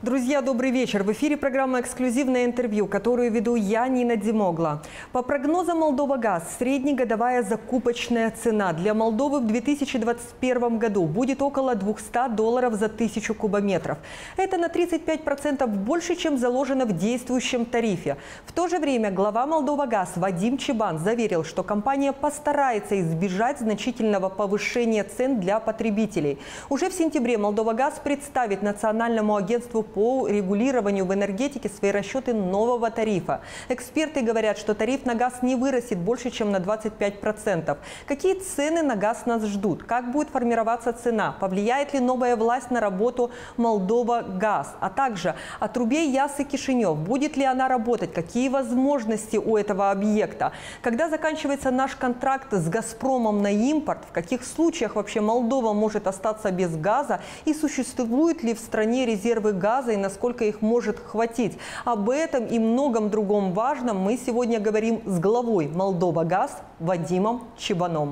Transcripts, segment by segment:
Друзья, добрый вечер. В эфире программа «Эксклюзивное интервью», которую веду я, Нина Демогла. По прогнозам «Молдова-Газ», среднегодовая закупочная цена для Молдовы в 2021 году будет около $200 за 1000 кубометров. Это на 35% больше, чем заложено в действующем тарифе. В то же время глава «Молдова-Газ» Вадим Чебан заверил, что компания постарается избежать значительного повышения цен для потребителей. Уже в сентябре «Молдова-Газ» представит Национальному агентству по регулированию в энергетике свои расчеты нового тарифа. Эксперты говорят, что тариф на газ не вырастет больше, чем на 25%. Какие цены на газ нас ждут? Как будет формироваться цена? Повлияет ли новая власть на работу Молдова-Газ? А также о трубе Яссы-Кишинев. Будет ли она работать? Какие возможности у этого объекта? Когда заканчивается наш контракт с «Газпромом» на импорт? В каких случаях вообще Молдова может остаться без газа? И существуют ли в стране резервы газа и насколько их может хватить? Об этом и многом другом важном мы сегодня говорим с главой «Молдова-Газ» Вадимом Чебаном.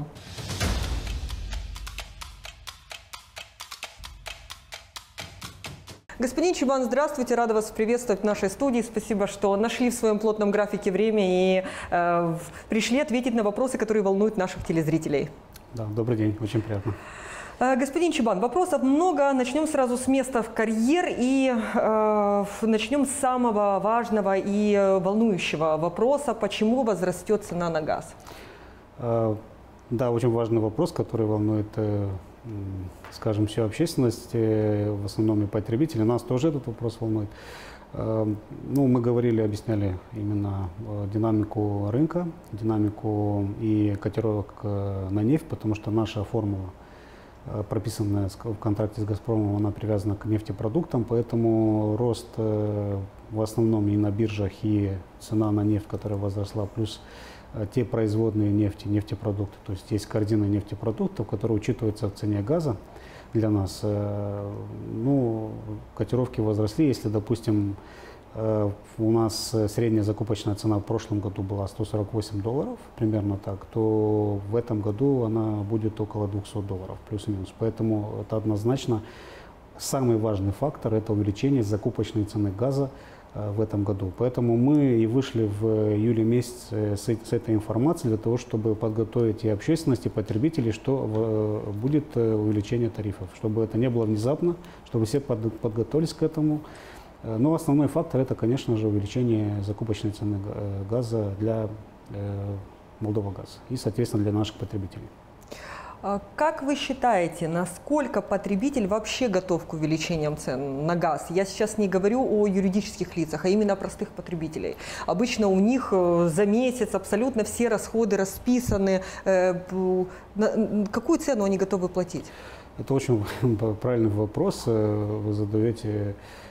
Господин Чебан, здравствуйте, рада вас приветствовать в нашей студии. Спасибо, что нашли в своем плотном графике время и пришли ответить на вопросы, которые волнуют наших телезрителей. Да, добрый день, очень приятно. Господин Чебан, вопросов много. Начнем сразу с места в карьер и начнем с самого важного и волнующего вопроса. Почему возрастет цена на газ? Да, очень важный вопрос, который волнует, скажем, всю общественность, в основном и потребители. Нас тоже этот вопрос волнует. Ну, мы говорили, объясняли именно динамику рынка, динамику и котировок на нефть, потому что наша формула, прописанная в контракте с «Газпромом», она привязана к нефтепродуктам, поэтому рост в основном и на биржах, и цена на нефть, которая возросла, плюс те производные нефти, нефтепродукты, то есть есть корзина нефтепродуктов, которые учитываются в цене газа для нас. Ну, котировки возросли, если, допустим, у нас средняя закупочная цена в прошлом году была $148, примерно так, то в этом году она будет около $200, плюс-минус. Поэтому это однозначно самый важный фактор – это увеличение закупочной цены газа в этом году. Поэтому мы и вышли в июле месяце с этой информацией для того, чтобы подготовить и общественность, и потребителей, что будет увеличение тарифов, чтобы это не было внезапно, чтобы все подготовились к этому. Но основной фактор – это, конечно же, увеличение закупочной цены газа для «Молдова-Газ» и, соответственно, для наших потребителей. Как вы считаете, насколько потребитель вообще готов к увеличениям цен на газ? Я сейчас не говорю о юридических лицах, а именно о простых потребителей. Обычно у них за месяц абсолютно все расходы расписаны. Какую цену они готовы платить? Это очень правильный вопрос вы задаете.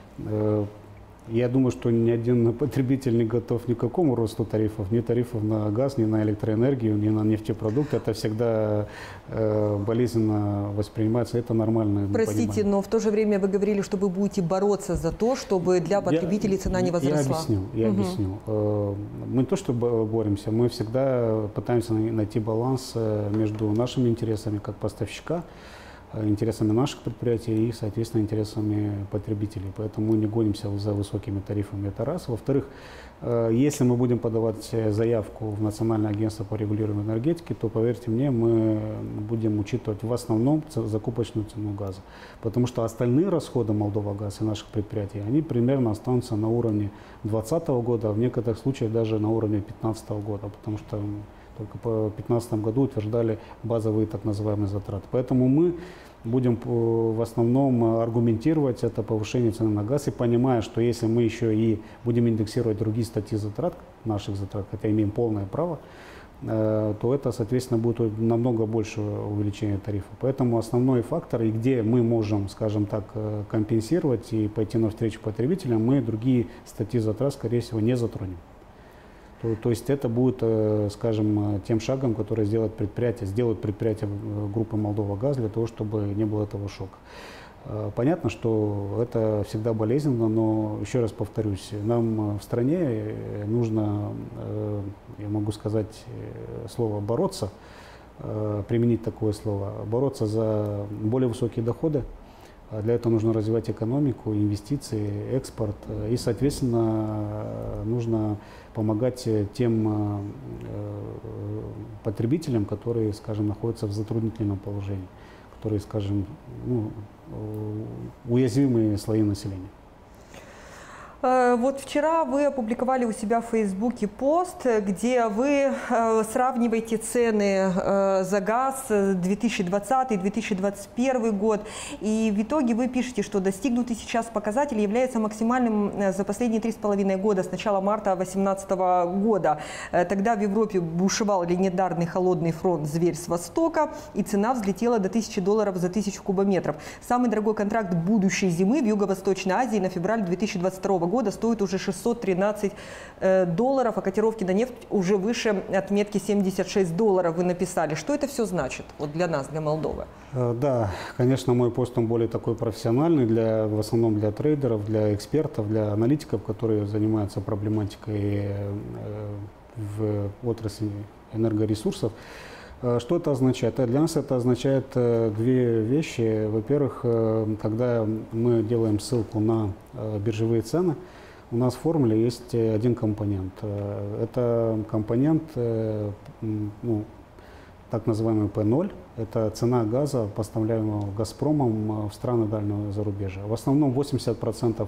Я думаю, что ни один потребитель не готов ни к какому росту тарифов, ни тарифов на газ, ни на электроэнергию, ни на нефтепродукты. Это всегда болезненно воспринимается, это нормально. Простите, но в то же время вы говорили, что вы будете бороться за то, чтобы для потребителей цена не возросла. Я объясню. Мы не то, что боремся, мы всегда пытаемся найти баланс между нашими интересами как поставщика, интересами наших предприятий и, соответственно, интересами потребителей. Поэтому мы не гонимся за высокими тарифами, это раз. Во-вторых, если мы будем подавать заявку в Национальное агентство по регулированию энергетики, то, поверьте мне, мы будем учитывать в основном закупочную цену газа. Потому что остальные расходы «Молдова-Газ» и наших предприятий, они примерно останутся на уровне 2020 года, а в некоторых случаях даже на уровне 2015 года, потому что только по 2015 году утверждали базовые так называемые затраты. Поэтому мы будем в основном аргументировать это повышение цены на газ, и понимая, что если мы еще и будем индексировать другие статьи затрат, наших затрат, хотя имеем полное право, то это, соответственно, будет намного больше увеличения тарифа. Поэтому основной фактор, и где мы можем, скажем так, компенсировать и пойти навстречу потребителям, мы другие статьи затрат, скорее всего, не затронем. То есть это будет, скажем, тем шагом, который сделают предприятие группы «Молдова-Газ» для того, чтобы не было этого шока. Понятно, что это всегда болезненно, но, еще раз повторюсь, нам в стране нужно, я могу сказать слово «бороться», применить такое слово, бороться за более высокие доходы, Для этого нужно развивать экономику, инвестиции, экспорт. И, соответственно, нужно помогать тем потребителям, которые, скажем, находятся в затруднительном положении, которые, скажем, уязвимые слои населения. Вот вчера вы опубликовали у себя в Фейсбуке пост, где вы сравниваете цены за газ 2020-2021 год. И в итоге вы пишете, что достигнутый сейчас показатель является максимальным за последние 3,5 года, с начала марта 2018 года. Тогда в Европе бушевал легендарный холодный фронт «Зверь с Востока», и цена взлетела до $1000 за 1000 кубометров. Самый дорогой контракт будущей зимы в Юго-Восточной Азии на февраль 2022 года стоит уже $613, а котировки на нефть уже выше отметки $76 вы написали. Что это все значит вот для нас, для Молдовы? Да, конечно, мой пост он более такой профессиональный, в основном для трейдеров, для экспертов, для аналитиков, которые занимаются проблематикой в отрасли энергоресурсов. Что это означает? Для нас это означает две вещи. Во-первых, когда мы делаем ссылку на биржевые цены, у нас в формуле есть один компонент. Это компонент, так называемый P0. Это цена газа, поставляемого «Газпромом» в страны дальнего зарубежья. В основном 80%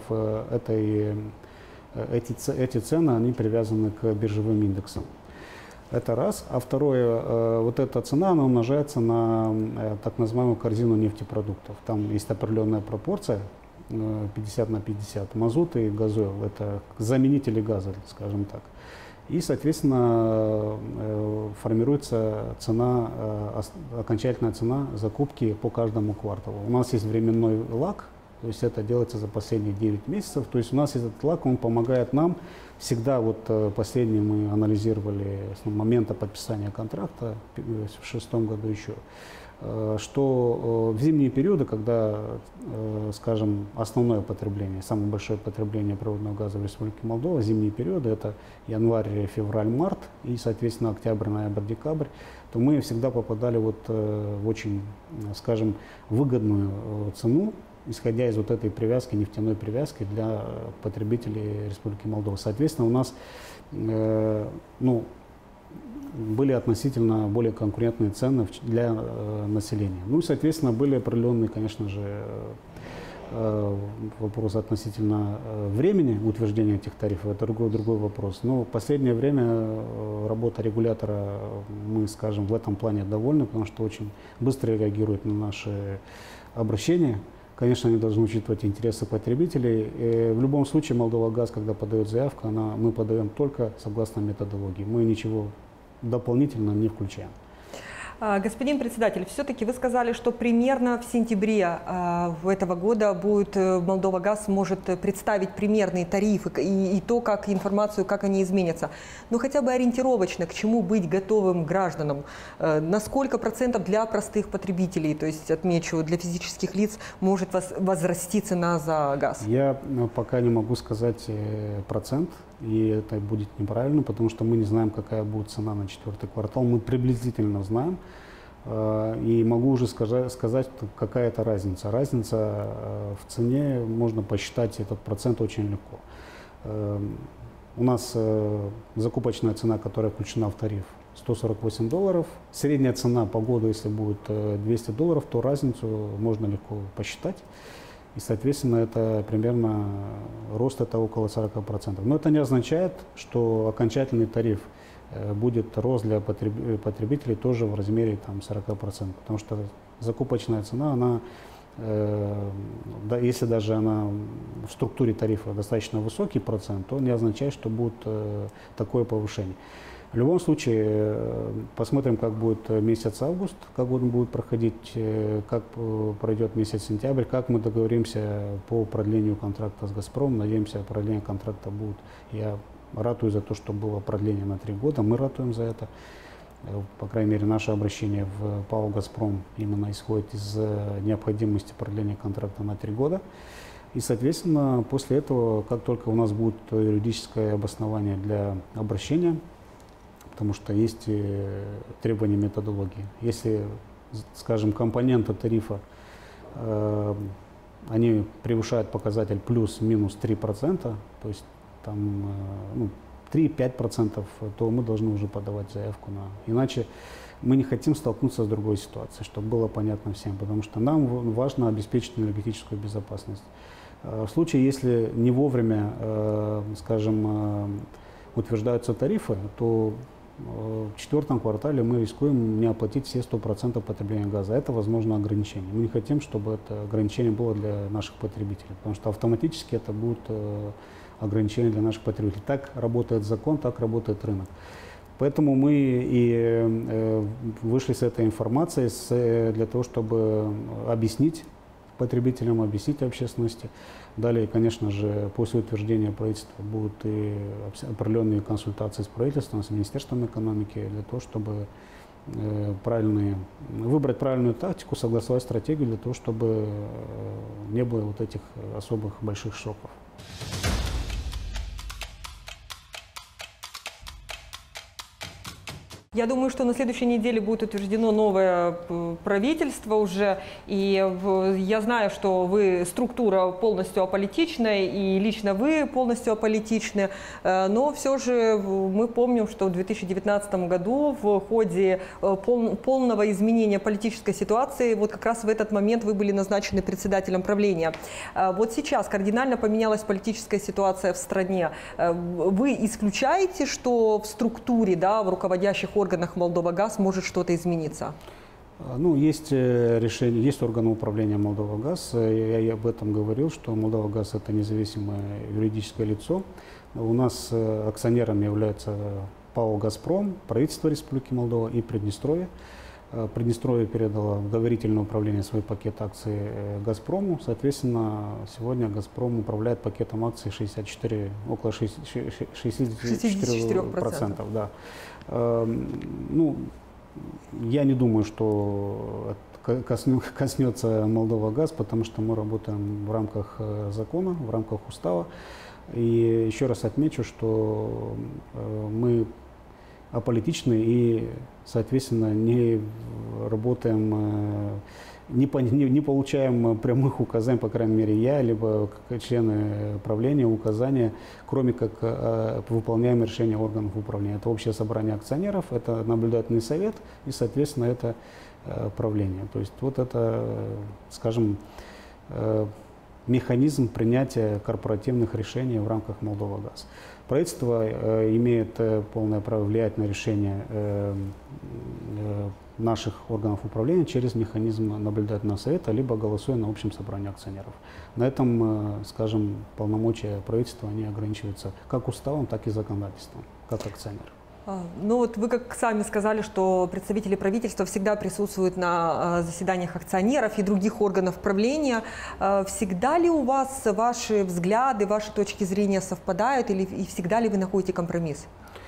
эти цены они привязаны к биржевым индексам. Это раз. А второе, вот эта цена, она умножается на так называемую корзину нефтепродуктов. Там есть определенная пропорция, 50 на 50, мазут и газойл. Это заменители газа, скажем так. И, соответственно, формируется цена, окончательная цена закупки по каждому кварталу. У нас есть временной лаг, то есть это делается за последние 9 месяцев. То есть у нас этот лаг, он помогает нам всегда, вот последний мы анализировали с момента подписания контракта в 2006 году еще, что в зимние периоды, когда, скажем, основное потребление, самое большое потребление природного газа в Республике Молдова, зимние периоды, это январь, февраль, март и, соответственно, октябрь, ноябрь, декабрь, то мы всегда попадали вот в очень, скажем, выгодную цену, исходя из вот этой привязки, нефтяной привязки для потребителей Республики Молдова. Соответственно, у нас были относительно более конкурентные цены для населения. Ну и, соответственно, были определенные, конечно же, вопросы относительно времени утверждения этих тарифов. Это другой вопрос. Но в последнее время работа регулятора, мы, скажем, в этом плане довольны, потому что очень быстро реагирует на наши обращения. Конечно, они должны учитывать интересы потребителей. И в любом случае, Молдова-Газ, когда подает заявку, мы подаем только согласно методологии. Мы ничего дополнительно не включаем. Господин председатель, все-таки вы сказали, что примерно в сентябре этого года Молдова-Газ может представить примерные тарифы и то, как информацию, как они изменятся. Но хотя бы ориентировочно, к чему быть готовым гражданам? На сколько процентов для простых потребителей, то есть, отмечу, для физических лиц, может возрасти цена за газ? Я пока не могу сказать процент. И это будет неправильно, потому что мы не знаем, какая будет цена на 4-й квартал. Мы приблизительно знаем. И могу уже сказать, какая это разница. Разница в цене, можно посчитать этот процент очень легко. У нас закупочная цена, которая включена в тариф, $148. Средняя цена по году, если будет $200, то разницу можно легко посчитать. И, соответственно, это примерно рост это около 40%. Но это не означает, что окончательный тариф будет рост для потребителей тоже в размере 40%. Потому что закупочная цена, она, если даже она в структуре тарифа достаточно высокий процент, то не означает, что будет такое повышение. В любом случае, посмотрим, как будет месяц август, как он будет проходить, как пройдет месяц сентябрь, как мы договоримся по продлению контракта с «Газпромом». Надеемся, продление контракта будет. Я ратую за то, что было продление на 3 года, мы ратуем за это. По крайней мере, наше обращение в ПАО «Газпром» именно исходит из необходимости продления контракта на 3 года. И, соответственно, после этого, как только у нас будет юридическое обоснование для обращения, потому что есть требования методологии. Если, скажем, компоненты тарифа они превышают показатель плюс-минус 3%, то есть там 3-5%, то мы должны уже подавать заявку на... Иначе мы не хотим столкнуться с другой ситуацией, чтобы было понятно всем, потому что нам важно обеспечить энергетическую безопасность. В случае, если не вовремя, скажем, утверждаются тарифы, то в четвертом квартале мы рискуем не оплатить все 100% потребления газа. Это, возможно, ограничение. Мы не хотим, чтобы это ограничение было для наших потребителей, потому что автоматически это будет ограничение для наших потребителей. Так работает закон, так работает рынок. Поэтому мы и вышли с этой информацией для того, чтобы объяснить потребителям, объяснить общественности. Далее, конечно же, после утверждения правительства будут и определенные консультации с правительством, с Министерством экономики, для того, чтобы выбрать правильную тактику, согласовать стратегию для того, чтобы не было вот этих особых больших шоков. Я думаю, что на следующей неделе будет утверждено новое правительство уже, и я знаю, что структура полностью аполитичная, и лично вы полностью аполитичны, но все же мы помним, что в 2019 году в ходе полного изменения политической ситуации, вот как раз в этот момент вы были назначены председателем правления. Вот сейчас кардинально поменялась политическая ситуация в стране. Вы исключаете, что в структуре, в руководящих органах Молдова-Газ может что-то измениться? Есть решение, есть органы управления Молдова-Газ. Я об этом говорил, что Молдова-Газ – это независимое юридическое лицо. У нас акционерами являются ПАО «Газпром», правительство Республики Молдова и Приднестровье. Приднестровье передало в доверительное управление свой пакет акций «Газпрому». Соответственно, сегодня «Газпром» управляет пакетом акций около 64%. Да. Я не думаю, что коснется Молдова-Газ, потому что мы работаем в рамках закона, в рамках устава. И еще раз отмечу, что мы аполитичны и, соответственно, не работаем, не получаем прямых указаний, по крайней мере, я, либо члены правления, указания, кроме как выполняем решения органов управления. Это общее собрание акционеров, это наблюдательный совет и, соответственно, это правление. То есть вот это, скажем, механизм принятия корпоративных решений в рамках Молдова-Газ. Правительство имеет полное право влиять на решения наших органов управления через механизм наблюдательного совета, либо голосуя на общем собрании акционеров. На этом, скажем, полномочия правительства не ограничиваются как уставом, так и законодательством, как акционер. Вот вы как сами сказали, что представители правительства всегда присутствуют на заседаниях акционеров и других органов правления. Всегда ли у вас ваши взгляды, ваши точки зрения совпадают, или и всегда ли вы находите компромисс?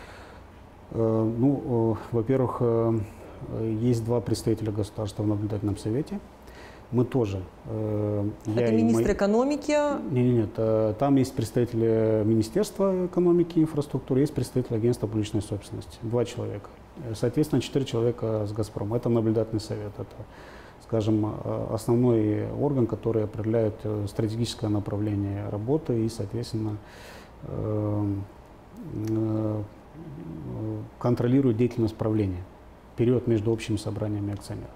Во-первых, есть два представителя государства в наблюдательном совете. Мы тоже. Это министр экономики? Нет, там есть представители Министерства экономики и инфраструктуры, есть представители агентства публичной собственности. 2 человека. Соответственно, 4 человека с «Газпрома». Это наблюдательный совет. Это, скажем, основной орган, который определяет стратегическое направление работы и, соответственно, контролирует деятельность правления. Период между общими собраниями акционеров.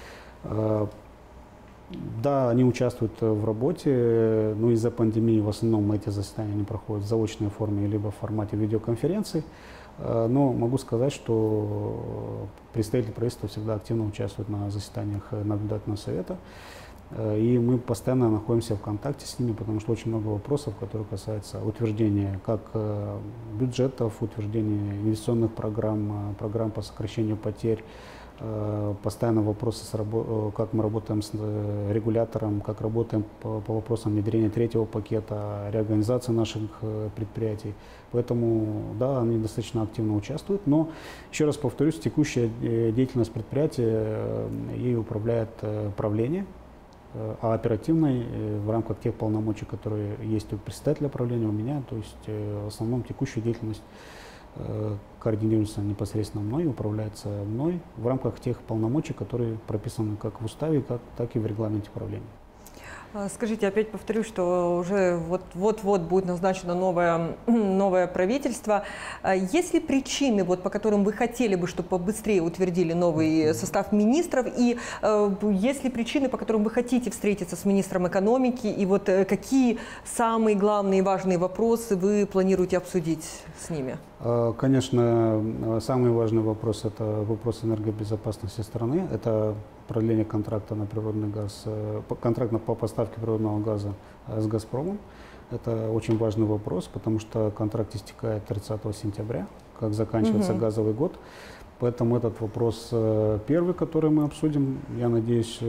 Да, они участвуют в работе, но из-за пандемии в основном эти заседания не проходят в заочной форме либо в формате видеоконференций. Но могу сказать, что представители правительства всегда активно участвуют на заседаниях наблюдательного совета. И мы постоянно находимся в контакте с ними, потому что очень много вопросов, которые касаются утверждения как бюджетов, утверждения инвестиционных программ, программ по сокращению потерь. Постоянно вопросы, как мы работаем с регулятором, как работаем по вопросам внедрения 3-го пакета, реорганизации наших предприятий. Поэтому, да, они достаточно активно участвуют. Но, еще раз повторюсь, текущая деятельность предприятия, ей управляет правление, а оперативной в рамках тех полномочий, которые есть у председателя правления, у меня, то есть в основном текущую деятельность координируется непосредственно мной, управляется мной в рамках тех полномочий, которые прописаны как в уставе, так и в регламенте правления. Скажите, опять повторю, что уже вот-вот будет назначено новое правительство. Есть ли причины, вот, по которым вы хотели бы, чтобы побыстрее утвердили новый состав министров? И есть ли причины, по которым вы хотите встретиться с министром экономики? И вот какие самые главные и важные вопросы вы планируете обсудить с ними? Конечно, самый важный вопрос – это вопрос энергобезопасности страны. Это продление контракта на природный газ, контракта по поставке природного газа с «Газпромом». Это очень важный вопрос, потому что контракт истекает 30 сентября, как заканчивается газовый год. Поэтому этот вопрос первый, который мы обсудим. Я надеюсь,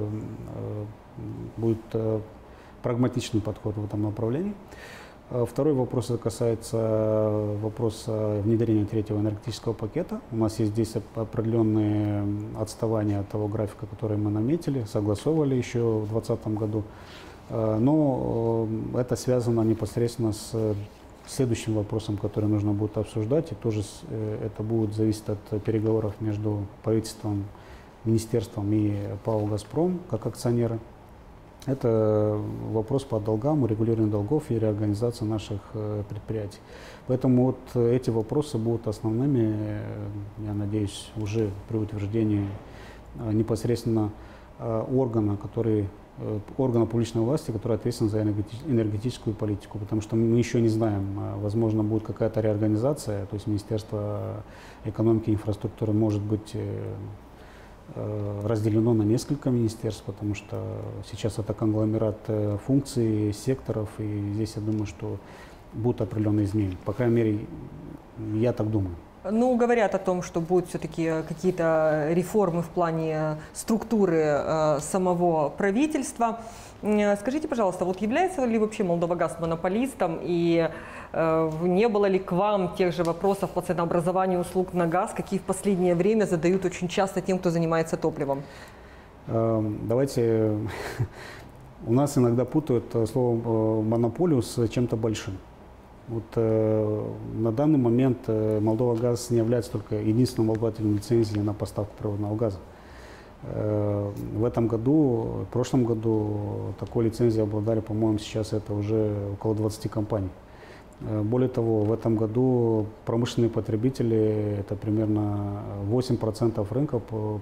будет прагматичный подход в этом направлении. Второй вопрос касается вопроса внедрения третьего энергетического пакета. У нас есть здесь определенные отставания от того графика, который мы наметили, согласовывали еще в 2020 году. Но это связано непосредственно с следующим вопросом, который нужно будет обсуждать. И тоже это будет зависеть от переговоров между правительством, министерством и ПАО «Газпром» как акционера. Это вопрос по долгам, урегулированию долгов и реорганизации наших предприятий. Поэтому вот эти вопросы будут основными, я надеюсь, уже при утверждении непосредственно органа публичной власти, который ответственен за энергетическую политику. Потому что мы еще не знаем, возможно, будет какая-то реорганизация, то есть Министерство экономики и инфраструктуры может быть разделено на несколько министерств, потому что сейчас это конгломерат функций, секторов, и здесь я думаю, что будут определенные изменения. По крайней мере, я так думаю. Ну, говорят о том, что будут все-таки какие-то реформы в плане структуры самого правительства. Скажите, пожалуйста, вот является ли вообще Молдовагаз монополистом, и не было ли к вам тех же вопросов по ценообразованию услуг на газ, какие в последнее время задают очень часто тем, кто занимается топливом? Давайте, у нас иногда путают слово монополию с чем-то большим. Вот, на данный момент Молдовагаз не является только единственным обладателем лицензии на поставку природного газа. В этом году, в прошлом году такой лицензией обладали, по-моему, сейчас это уже около 20 компаний. Более того, в этом году промышленные потребители, это примерно 8% рынка,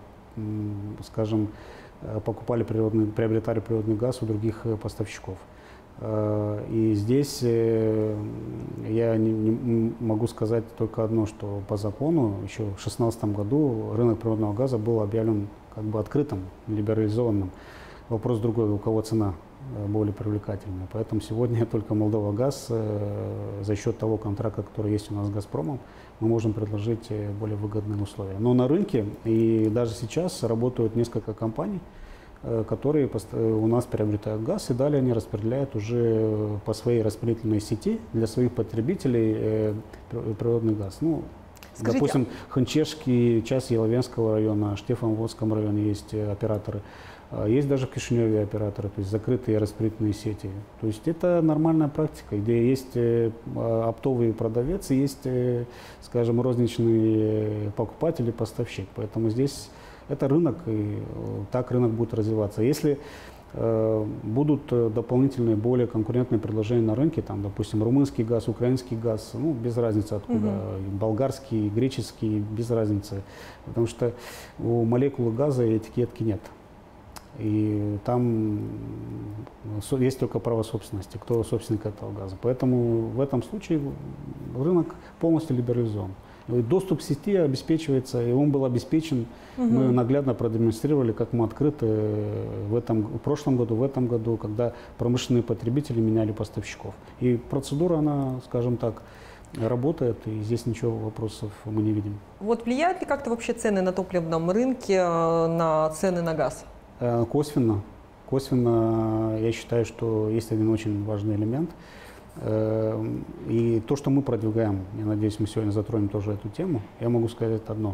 скажем, приобретали природный газ у других поставщиков. И здесь я не могу сказать только одно, что по закону еще в 2016 году рынок природного газа был объявлен как бы открытым, либерализованным. Вопрос другой, у кого цена более привлекательная. Поэтому сегодня только Молдовагаз за счет того контракта, который есть у нас с «Газпромом», мы можем предложить более выгодные условия. Но на рынке и даже сейчас работают несколько компаний, которые у нас приобретают газ, и далее они распределяют уже по своей распределительной сети для своих потребителей природный газ. Ну, скажите, допустим, Ханчешский, часть Еловенского района, Штефановодском районе есть операторы. Есть даже в Кишиневе операторы, то есть закрытые распределительные сети. То есть это нормальная практика, где есть оптовый продавец и есть, скажем, розничный покупатель и поставщик. Поэтому здесь это рынок, и так рынок будет развиваться. Если будут дополнительные, более конкурентные предложения на рынке, там, допустим, румынский газ, украинский газ, ну, без разницы откуда, болгарский, греческий, без разницы, потому что у молекулы газа этикетки нет. И там есть только право собственности, кто собственник этого газа. Поэтому в этом случае рынок полностью либерализован. Доступ к сети обеспечивается, и он был обеспечен. Мы наглядно продемонстрировали, как мы открыты в прошлом году, в этом году, когда промышленные потребители меняли поставщиков. И процедура, она, скажем так, работает, и здесь ничего вопросов мы не видим. Вот влияют ли как-то вообще цены на топливном рынке на цены на газ? Косвенно. Косвенно я считаю, что есть один очень важный элемент. И то, что мы продвигаем, я надеюсь, мы сегодня затронем тоже эту тему, я могу сказать одно,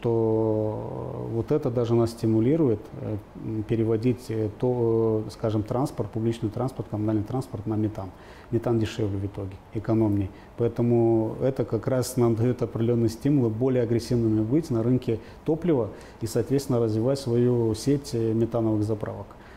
что вот это даже нас стимулирует переводить скажем, транспорт, публичный транспорт, коммунальный транспорт на метан. Метан дешевле в итоге, экономнее. Поэтому это как раз нам дает определенные стимулы более агрессивными быть на рынке топлива и, соответственно, развивать свою сеть метановых заправок.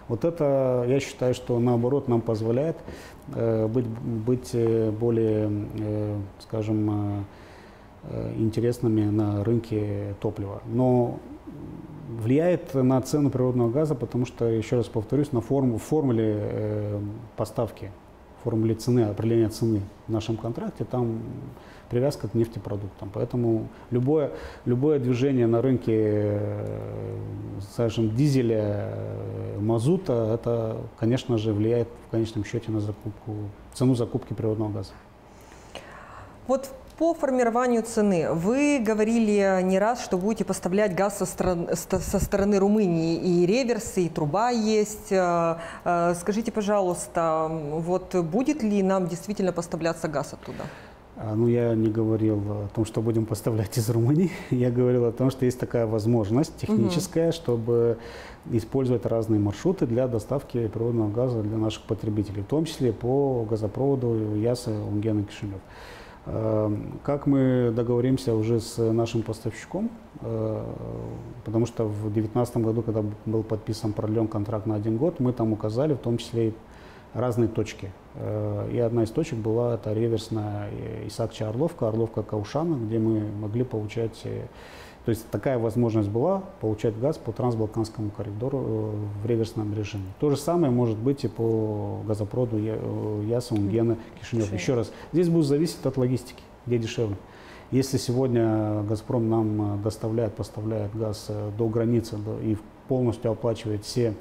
Вот это, я считаю, что наоборот нам позволяет быть более, скажем, интересными на рынке топлива. Но влияет на цену природного газа, потому что, еще раз повторюсь, на формуле поставки, формуле цены, определения цены в нашем контракте, там привязка к нефтепродуктам. Поэтому любое движение на рынке, скажем, дизеля, мазута, это, конечно же, влияет в конечном счете на цену закупки природного газа. Вот по формированию цены вы говорили не раз, что будете поставлять газ со стороны Румынии, и реверсы, и труба есть. Скажите, пожалуйста, вот будет ли нам действительно поставляться газ оттуда? Ну, я не говорил о том, что будем поставлять из Румынии. Я говорил о том, что есть такая возможность техническая, чтобы использовать разные маршруты для доставки природного газа для наших потребителей, в том числе по газопроводу Яссы-Унгена-Кишинев. Как мы договоримся уже с нашим поставщиком, потому что в 2019 году, когда был подписан продлен контракт на 1 год, мы там указали в том числе и разные точки. И одна из точек была это реверсная Исакча-Орловка, Орловка-Каушана, где мы могли получать, то есть такая возможность была получать газ по трансбалканскому коридору в реверсном режиме. То же самое может быть и по газопроводу Ясса-Унгена-Кишинев. Еще раз, здесь будет зависеть от логистики, где дешевле. Если сегодня «Газпром» нам поставляет газ до границы и полностью оплачивает всю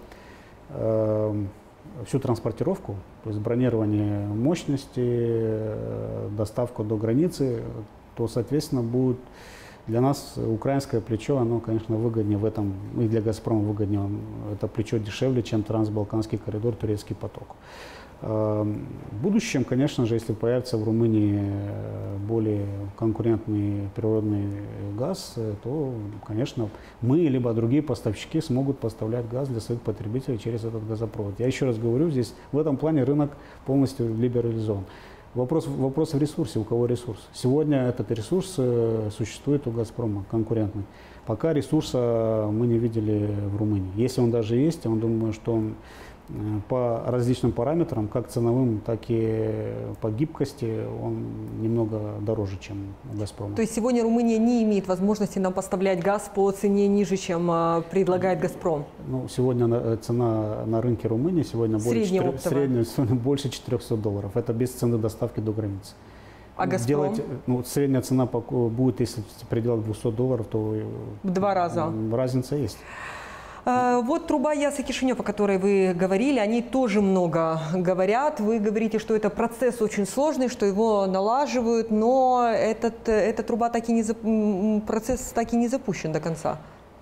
транспортировку, то есть бронирование мощности, доставку до границы, то, соответственно, будет для нас украинское плечо, оно, конечно, выгоднее в этом, и для «Газпрома» выгоднее, это плечо дешевле, чем трансбалканский коридор, турецкий поток. В будущем, конечно же, если появится в Румынии более конкурентный природный газ, то, конечно, мы либо другие поставщики смогут поставлять газ для своих потребителей через этот газопровод. Я еще раз говорю, здесь в этом плане рынок полностью либерализован. Вопрос в ресурсе, у кого ресурс. Сегодня этот ресурс существует у «Газпрома», конкурентный. Пока ресурса мы не видели в Румынии. Если он даже есть, я думаю, что он по различным параметрам, как ценовым, так и по гибкости, он немного дороже, чем у «Газпрома». То есть сегодня Румыния не имеет возможности нам поставлять газ по цене ниже, чем предлагает «Газпром»? Ну, сегодня цена на рынке Румынии сегодня больше $400. Это без цены доставки до границы. А «Газпром»? Средняя цена будет, если в пределах $200, то в 2 раза. Разница есть. Вот труба Яссы-Кишинев, о которой вы говорили, они тоже много говорят. Вы говорите, что это процесс очень сложный, что его налаживают, но эта труба процесс так и не запущен до конца.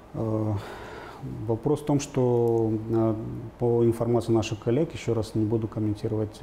Вопрос в том, что по информации наших коллег, еще раз не буду комментировать,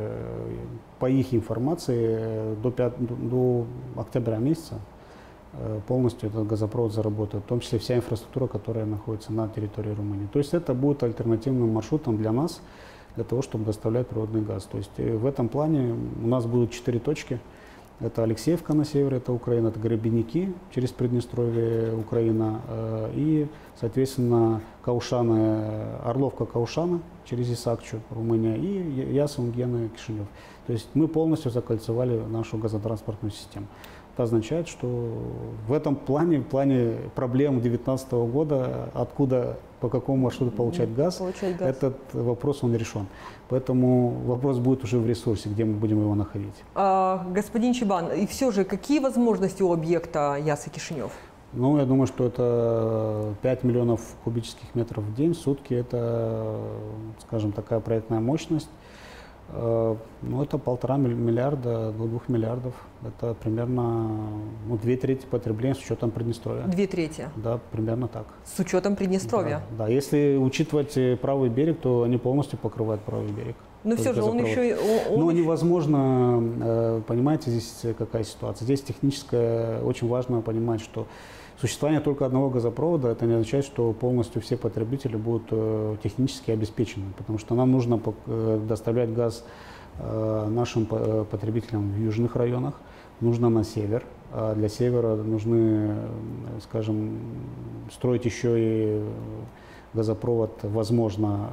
по их информации до октября месяца полностью этот газопровод заработает, в том числе вся инфраструктура, которая находится на территории Румынии. То есть это будет альтернативным маршрутом для нас, для того, чтобы доставлять природный газ. То есть в этом плане у нас будут 4 точки. Это Алексеевка на севере, это Украина, это Гребенники через Приднестровье, Украина, и, соответственно, Орловка-Каушана через Исакчу, Румыния, и Яссы-Унгена-Кишинев. То есть мы полностью закольцевали нашу газотранспортную систему. Это означает, что в этом плане проблем 2019 года, по какому маршруту получать газ, этот вопрос он решен. Поэтому вопрос будет уже в ресурсе, где мы будем его находить. Господин Чебан, и все же, какие возможности у объекта Яссы-Кишинев? Ну, я думаю, что это 5 миллионов кубических метров в день, в сутки. Это, скажем, такая проектная мощность. Ну, это 1,5 миллиарда до 2 миллиардов. Это примерно 2/3 потребления с учетом Приднестровья. 2/3? Да, примерно так. С учетом Приднестровья? Да, если учитывать правый берег, то они полностью покрывают правый берег. Но все же он еще... Но невозможно, понимаете, здесь какая ситуация. Здесь техническое, очень важно понимать, что существование только одного газопровода, это не означает, что полностью все потребители будут технически обеспечены, потому что нам нужно доставлять газ нашим потребителям в южных районах, нужно на север, а для севера нужны, скажем, строить еще и газопровод, возможно,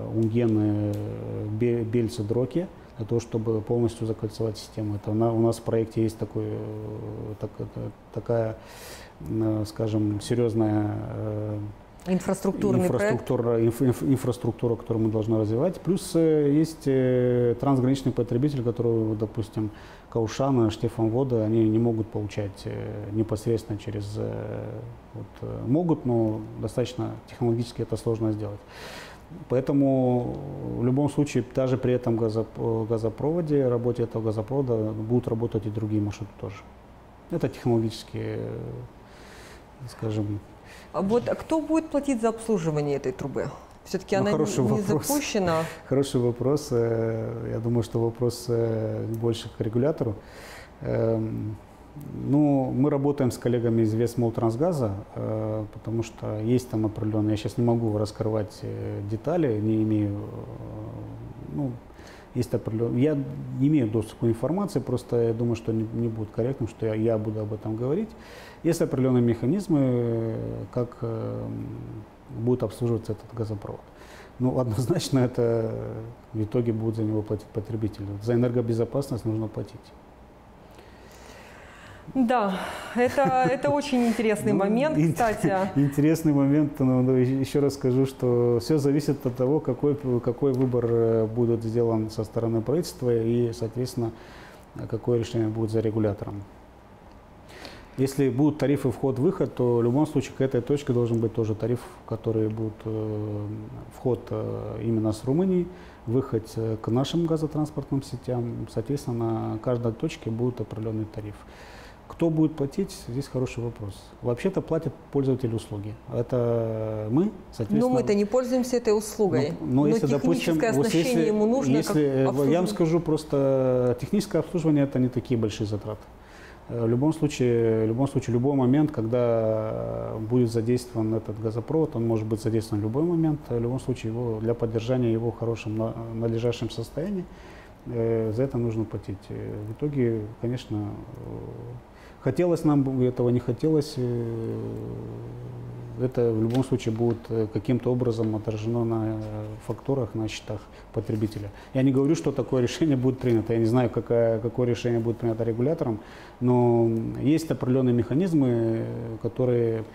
Унгены-Бельцы-Дроки, для того, чтобы полностью закольцевать систему. Это у нас в проекте есть такая, скажем, серьезная инфраструктура, которую мы должны развивать. Плюс есть трансграничный потребитель, который, допустим, Каушан, Штефанвода, они не могут получать непосредственно через... могут, но достаточно технологически это сложно сделать. Поэтому в любом случае, даже при этом газопроводе, работе этого газопровода будут работать и другие маршруты тоже. Это технологически, скажем... Вот кто будет платить за обслуживание этой трубы? Все-таки она не запущена. Хороший вопрос. Я думаю, что вопрос больше к регулятору. Ну, мы работаем с коллегами из Вестмолтрансгаза, потому что есть там определенные, я сейчас не могу раскрывать детали, не имею, ну, есть определенные, я не имею доступа к информации, просто я думаю, что не будет корректным, что я буду об этом говорить. Есть определенные механизмы, как будет обслуживаться этот газопровод. Ну, однозначно это в итоге будет за него платить потребитель. За энергобезопасность нужно платить. Да, это очень интересный момент, кстати. Интересный момент, но еще раз скажу, что все зависит от того, какой выбор будет сделан со стороны правительства и, соответственно, какое решение будет за регулятором. Если будут тарифы вход-выход, то в любом случае к этой точке должен быть тоже тариф, который будет вход именно с Румынии, выход к нашим газотранспортным сетям. Соответственно, на каждой точке будет определенный тариф. Кто будет платить? Здесь хороший вопрос. Вообще-то платят пользователи услуги. Это мы, соответственно... Но мы-то не пользуемся этой услугой. Но если, техническое оснащение ему нужно, как обслуживание. Я вам скажу просто, техническое обслуживание – это не такие большие затраты. В любом случае, любой момент, когда будет задействован этот газопровод, он может быть задействован в любой момент. В любом случае, для поддержания его в хорошем, надлежащем состоянии, за это нужно платить. В итоге, конечно, хотелось нам этого, не хотелось, это в любом случае будет каким-то образом отражено на фактурах, на счетах потребителя. Я не говорю, что такое решение будет принято, я не знаю, какое решение будет принято регулятором, но есть определенные механизмы, которые,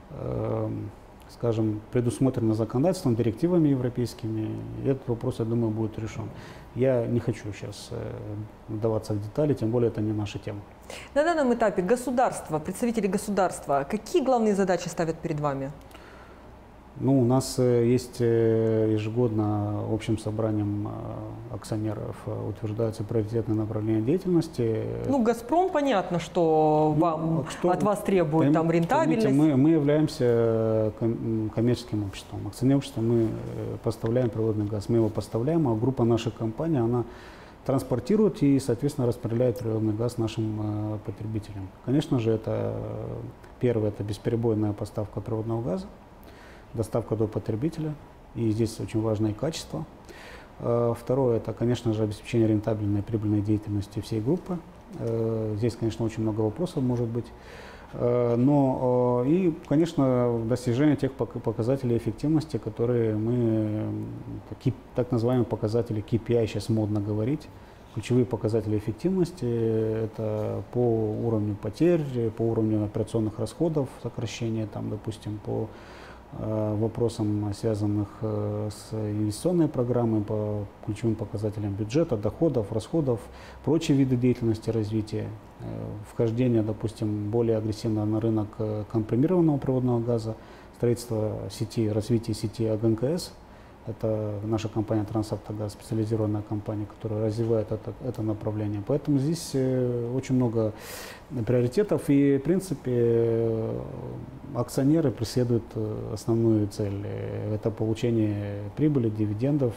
скажем, предусмотрены законодательством, директивами европейскими, и этот вопрос, я думаю, будет решен. Я не хочу сейчас вдаваться в детали, тем более это не наша тема. На данном этапе государство, представители государства, какие главные задачи ставят перед вами? Ну, у нас есть ежегодно общим собранием акционеров утверждаются приоритетные направления деятельности. Ну, «Газпром» понятно, что от вас требует там рентабельность. Мы являемся коммерческим обществом. Акционерное общество, мы поставляем природный газ, мы его поставляем, а группа наших компаний, она транспортирует и, соответственно, распределяет природный газ нашим потребителям. Конечно же, это первое, это бесперебойная поставка природного газа, доставка до потребителя, и здесь очень важно и качество. Второе, это, конечно же, обеспечение рентабельной прибыльной деятельности всей группы. Здесь, конечно, очень много вопросов может быть. Но и, конечно, достижение тех показателей эффективности, которые мы, так называемые показатели KPI, сейчас модно говорить, ключевые показатели эффективности, это по уровню потерь, по уровню операционных расходов, сокращения, там, допустим, по вопросам, связанных с инвестиционной программой, по ключевым показателям бюджета, доходов, расходов, прочие виды деятельности развития, вхождение, допустим, более агрессивно на рынок компримированного природного газа, строительство сети, развитие сети АГНКС. Это наша компания «Трансавтогаз», специализированная компания, которая развивает это направление. Поэтому здесь очень много приоритетов, и, в принципе, акционеры преследуют основную цель – это получение прибыли, дивидендов.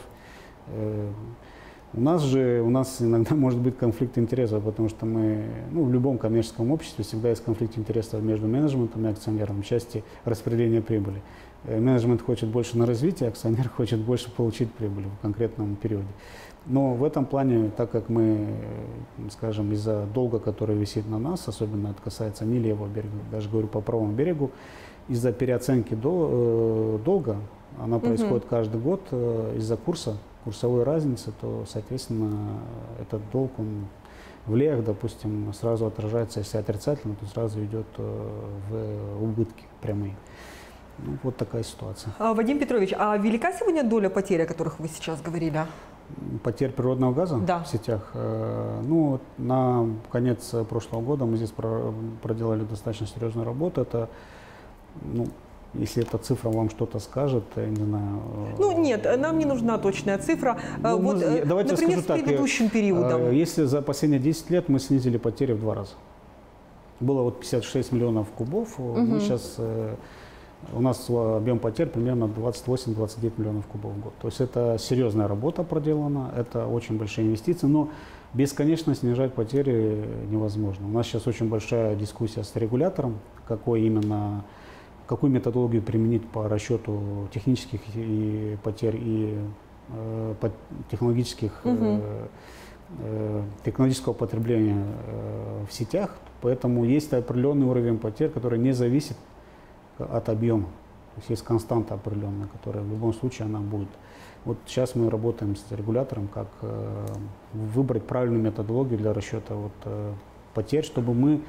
У нас иногда может быть конфликт интересов, потому что мы, в любом коммерческом обществе всегда есть конфликт интересов между менеджментом и акционером в части распределения прибыли. Менеджмент хочет больше на развитие, акционер хочет больше получить прибыль в конкретном периоде. Но в этом плане, так как мы, скажем, из-за долга, который висит на нас, особенно это касается не левого берега, даже говорю по правому берегу, из-за переоценки долга она происходит каждый год из-за курсовой разницы, то, соответственно, этот долг, он в леях, допустим, сразу отражается, если отрицательно, то сразу идет в убытки прямые. Ну, вот такая ситуация. Вадим Петрович, а велика сегодня доля потерь, о которых вы сейчас говорили? Потерь природного газа в сетях? Ну, на конец прошлого года мы здесь проделали достаточно серьезную работу. Это, ну, если эта цифра вам что-то скажет, я не знаю. Ну нет, нам не нужна точная цифра. Ну, вот, давайте например, скажу с так, предыдущим периодом. Если за последние 10 лет мы снизили потери в 2 раза. Было вот 56 миллионов кубов, мы сейчас, у нас объем потерь примерно 28-29 миллионов кубов в год. То есть это серьезная работа проделана, это очень большие инвестиции, но бесконечно снижать потери невозможно. У нас сейчас очень большая дискуссия с регулятором, какую методологию применить по расчету технических и потерь и технологического потребления в сетях. Поэтому есть определенный уровень потерь, который не зависит от объема. То есть константа определенная, которая в любом случае она будет. Вот сейчас мы работаем с регулятором, как выбрать правильную методологию для расчета потерь, чтобы мы,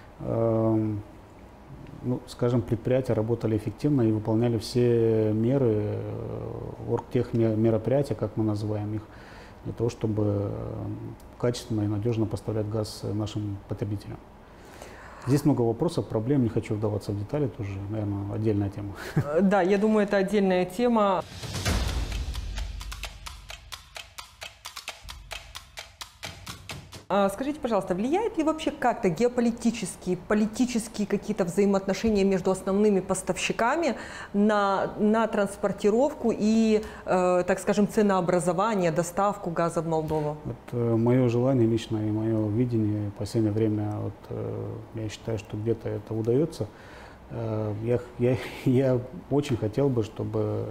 ну, скажем, предприятия работали эффективно и выполняли все меры, тех мероприятий, как мы называем их, для того, чтобы качественно и надежно поставлять газ нашим потребителям. Здесь много вопросов, проблем, не хочу вдаваться в детали, тоже, наверное, отдельная тема. Да, я думаю, это отдельная тема. Скажите, пожалуйста, влияет ли вообще как-то геополитические, политические какие-то взаимоотношения между основными поставщиками на транспортировку и, так скажем, ценообразование, доставку газа в Молдову? Это мое желание лично и мое видение. В последнее время я считаю, что где-то это удается. Я очень хотел бы, чтобы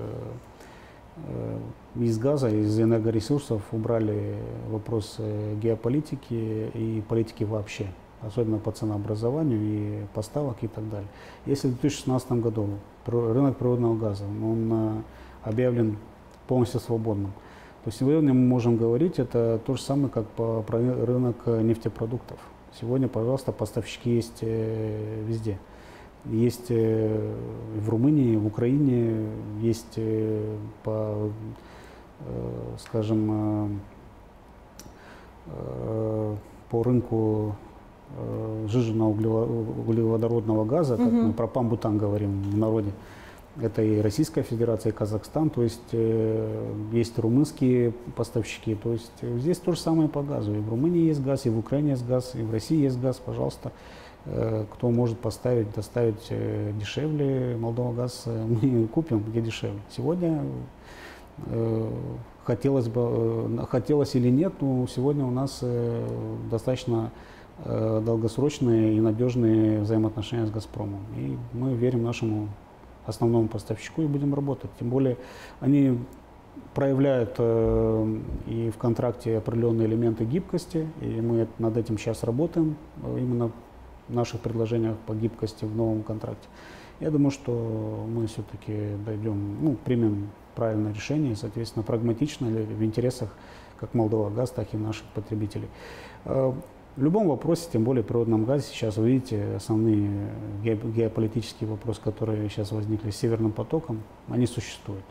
из газа, из энергоресурсов убрали вопрос геополитики и политики вообще, особенно по ценообразованию и поставок и так далее. Если в 2016 году рынок природного газа, он объявлен полностью свободным, то сегодня мы можем говорить, это то же самое, как про рынок нефтепродуктов. Сегодня, пожалуйста, поставщики есть везде. Есть в Румынии, в Украине, есть скажем, по рынку сжиженного углеводородного газа, как мы про пан-бутан говорим в народе. Это и Российская Федерация, и Казахстан, то есть есть румынские поставщики. То есть здесь то же самое по газу. И в Румынии есть газ, и в Украине есть газ, и в России есть газ, пожалуйста. Кто может доставить дешевле Молдова газ, мы купим, где дешевле. Сегодня хотелось или нет, но сегодня у нас достаточно долгосрочные и надежные взаимоотношения с «Газпромом». И мы верим нашему основному поставщику и будем работать. Тем более они проявляют и в контракте определенные элементы гибкости, и мы над этим сейчас работаем, именно в наших предложениях по гибкости в новом контракте. Я думаю, что мы все-таки примем правильное решение, соответственно, прагматично в интересах как Молдова газ, так и наших потребителей. В любом вопросе, тем более в природном газе, сейчас вы видите основные геополитические вопросы, которые сейчас возникли с Северным потоком, они существуют.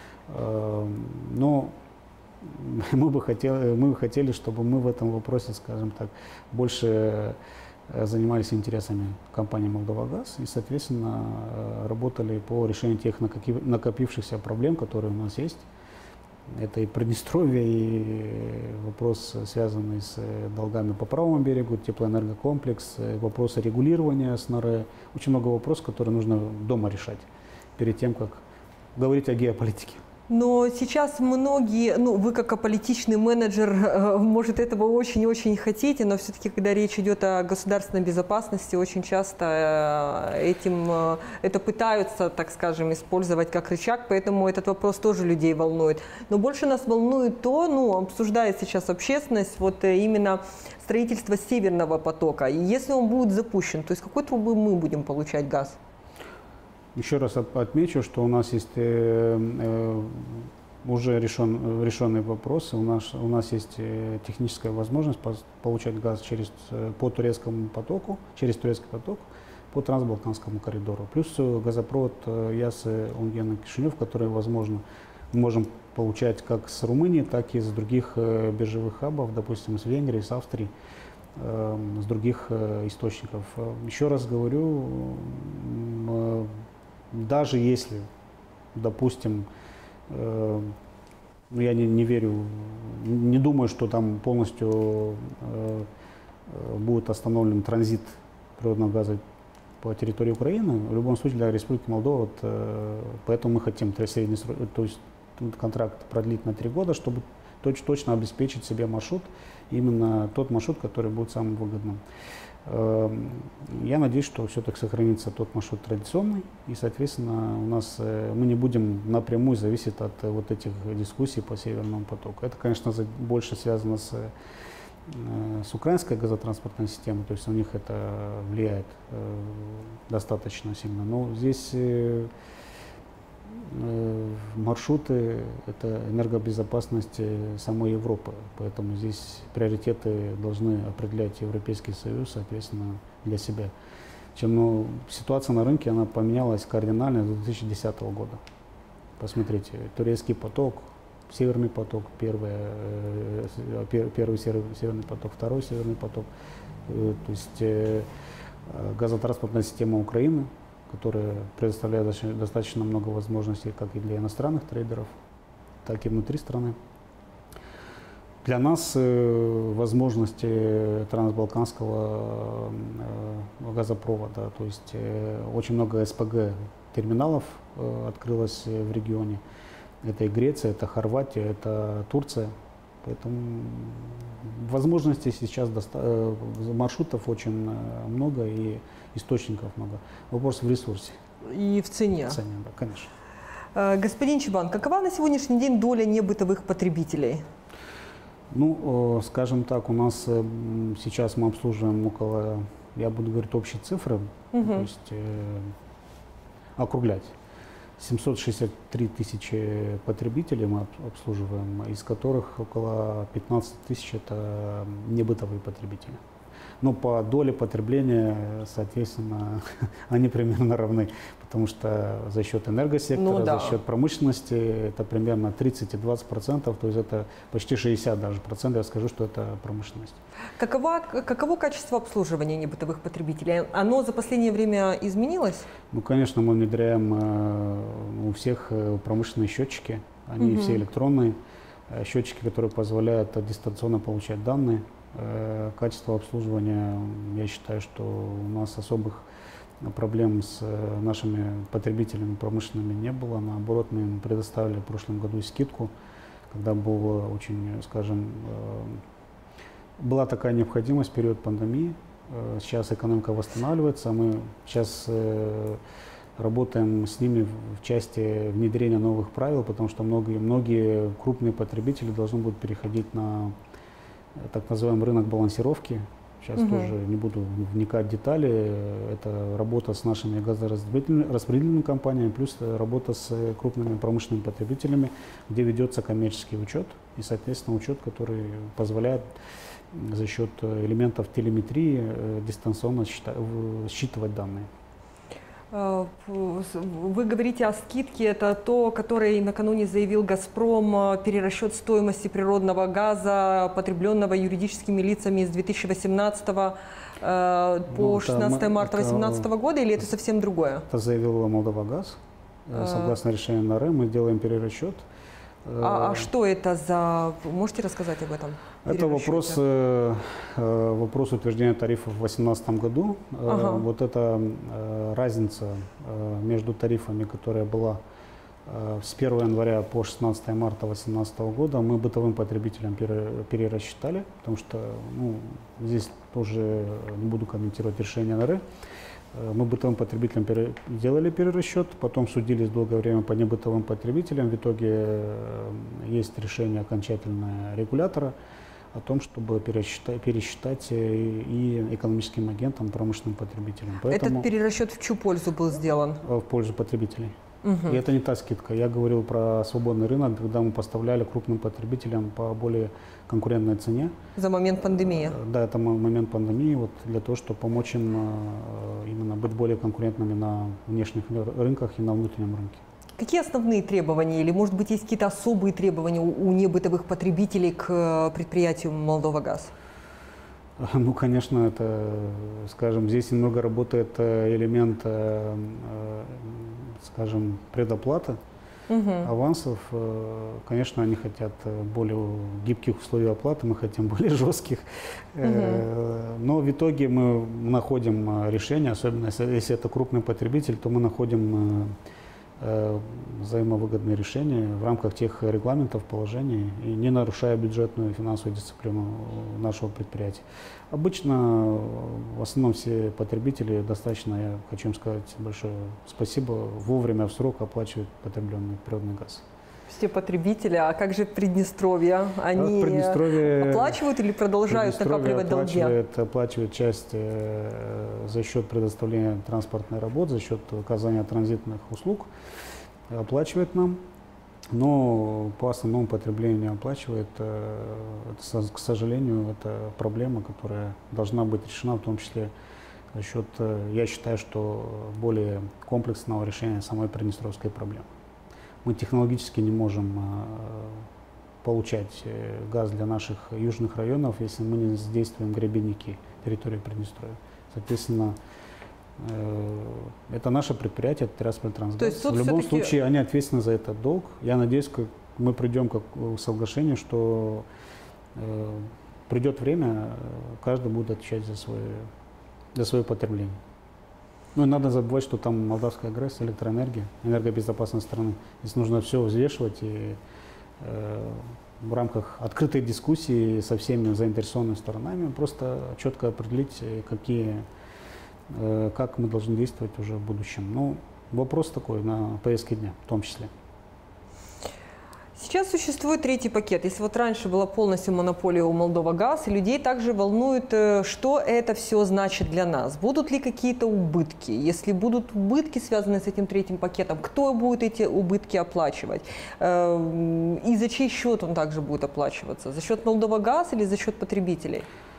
Но мы бы хотели, чтобы мы в этом вопросе, скажем так, больше занимались интересами компании «Молдова-Газ» и, соответственно, работали по решению тех накопившихся проблем, которые у нас есть. Это и Приднестровье, и вопрос, связанный с долгами по правому берегу, теплоэнергокомплекс, вопросы регулирования СНР. Очень много вопросов, которые нужно дома решать перед тем, как говорить о геополитике. Но сейчас многие, вы как аполитичный менеджер, может, этого очень-очень хотите, но все-таки, когда речь идет о государственной безопасности, очень часто это пытаются, так скажем, использовать как рычаг, поэтому этот вопрос тоже людей волнует. Но больше нас волнует то, обсуждает сейчас общественность, именно строительство Северного потока. И если он будет запущен, то из какой трубы мы будем получать газ? Еще раз отмечу, что у нас есть уже решенные вопросы. У нас есть техническая возможность получать газ через турецкий поток по Трансбалканскому коридору. Плюс газопровод Яссы-Унгена-Кишинев, который, возможно, мы можем получать как с Румынии, так и с других биржевых хабов, допустим, с Венгрии, с Австрии, с других источников. Еще раз говорю, даже если, допустим, я не верю, не думаю, что там полностью будет остановлен транзит природного газа по территории Украины. В любом случае для Республики Молдова, поэтому мы хотим средний срок, то есть контракт продлить на 3 года, чтобы точно обеспечить себе маршрут, именно тот маршрут, который будет самым выгодным. Я надеюсь, что все-таки сохранится тот маршрут традиционный, и, соответственно, мы не будем напрямую зависеть от вот этих дискуссий по Северному потоку. Это, конечно, больше связано с украинской газотранспортной системой, то есть у них это влияет достаточно сильно. Но здесь маршруты – это энергобезопасность самой Европы, поэтому здесь приоритеты должны определять Европейский Союз, соответственно, для себя. Ситуация на рынке она поменялась кардинально с 2010 года. Посмотрите, турецкий поток, Северный поток, первый Северный поток, второй Северный поток, то есть газотранспортная система Украины, которая предоставляет достаточно много возможностей как и для иностранных трейдеров, так и внутри страны. Для нас возможности трансбалканского газопровода, то есть очень много СПГ терминалов открылось в регионе. Это и Греция, это Хорватия, это Турция. Поэтому возможностей сейчас, маршрутов очень много и источников много. Вопрос в ресурсе. И в цене. В цене, да, конечно. Господин Чебан, какова на сегодняшний день доля небытовых потребителей? Ну, скажем так, у нас сейчас мы обслуживаем около, я буду говорить общие цифры, то есть округлять. 763 тысячи потребителей мы обслуживаем, из которых около 15 тысяч это небытовые потребители. Но по доле потребления, соответственно, они примерно равны, потому что за счет энергосектора, за счет промышленности это примерно 30 и 20%, то есть это почти 60 даже процентов, я скажу, что это промышленность. Каково качество обслуживания небытовых потребителей? Оно за последнее время изменилось? Ну, конечно, мы внедряем у всех промышленные счетчики, они все электронные, счетчики, которые позволяют дистанционно получать данные. Качество обслуживания, я считаю, что у нас особых проблем с нашими потребителями промышленными не было. Наоборот, мы им предоставили в прошлом году скидку, когда было очень, скажем, была такая необходимость в период пандемии. Сейчас экономика восстанавливается, мы сейчас работаем с ними в части внедрения новых правил, потому что многие крупные потребители должны будут переходить на так называемый рынок балансировки. Сейчас тоже не буду вникать в детали. Это работа с нашими газораспределительными компаниями, плюс работа с крупными промышленными потребителями, где ведется коммерческий учет и, соответственно, учет, который позволяет за счет элементов телеметрии дистанционно считывать данные. Вы говорите о скидке, это то, которое накануне заявил «Газпром», перерасчет стоимости природного газа, потребленного юридическими лицами с 2018 по 16 марта 2018 года, или это совсем другое? Это заявил «Молдовагаз». Согласно решению НАРЭ мы делаем перерасчет. А что это за... Можете рассказать об этом? Это вопрос утверждения тарифов в 2018 году. Вот эта разница между тарифами, которая была с 1 января по 16 марта 2018 года, мы бытовым потребителям перерасчитали, потому что здесь тоже не буду комментировать решение НАРЭ. Мы бытовым потребителям сделали перерасчет, потом судились долгое время по небытовым потребителям. В итоге есть решение окончательное регулятора о том, чтобы пересчитать и экономическим агентам, промышленным потребителям. Поэтому этот перерасчет в чью пользу был сделан? В пользу потребителей. И это не та скидка. Я говорил про свободный рынок, когда мы поставляли крупным потребителям по более конкурентной цене. За момент пандемии? Да, это момент пандемии, вот, для того, чтобы помочь им именно быть более конкурентными на внешних рынках и на внутреннем рынке. Какие основные требования или, может быть, есть какие-то особые требования у небытовых потребителей к предприятию «Молдовагаз»? Ну, конечно, это, скажем, здесь немного работает элемент, скажем, предоплаты, авансов. Конечно, они хотят более гибких условий оплаты, мы хотим более жестких. Но в итоге мы находим решение, особенно если это крупный потребитель, то мы находим взаимовыгодные решения в рамках тех регламентов, положений, и не нарушая бюджетную и финансовую дисциплину нашего предприятия. Обычно, в основном, все потребители достаточно, я хочу им сказать большое спасибо, вовремя в срок оплачивают потребленный природный газ. Все потребители, а как же Приднестровье? Они оплачивают или продолжают накапливать долги? Оплачивают часть за счет предоставления транспортной работы, за счет оказания транзитных услуг, оплачивает нам, но по основному потреблению не оплачивает. Это, к сожалению, это проблема, которая должна быть решена, в том числе за счет, я считаю, что более комплексного решения самой приднестровской проблемы. Мы технологически не можем получать газ для наших южных районов, если мы не задействуем гребенники территории Приднестровья. Соответственно, это наше предприятие, это Тирасполь-Трансгаз. В любом случае, они ответственны за этот долг. Я надеюсь, мы придем к соглашению, что придет время, каждый будет отвечать за свое потребление. Ну и надо забывать, что там молдавская ГРЭС, электроэнергия, энергобезопасность страны. Здесь нужно все взвешивать и в рамках открытой дискуссии со всеми заинтересованными сторонами просто четко определить, как мы должны действовать уже в будущем. Ну, вопрос такой на повестке дня в том числе. Сейчас существует третий пакет. Если вот раньше была полностью монополия у «Молдовагаз», и людей также волнует, что это все значит для нас. Будут ли какие-то убытки? Если будут убытки, связанные с этим третьим пакетом, кто будет эти убытки оплачивать? И за чей счет он также будет оплачиваться? За счет «Молдовагаз» или за счет потребителей?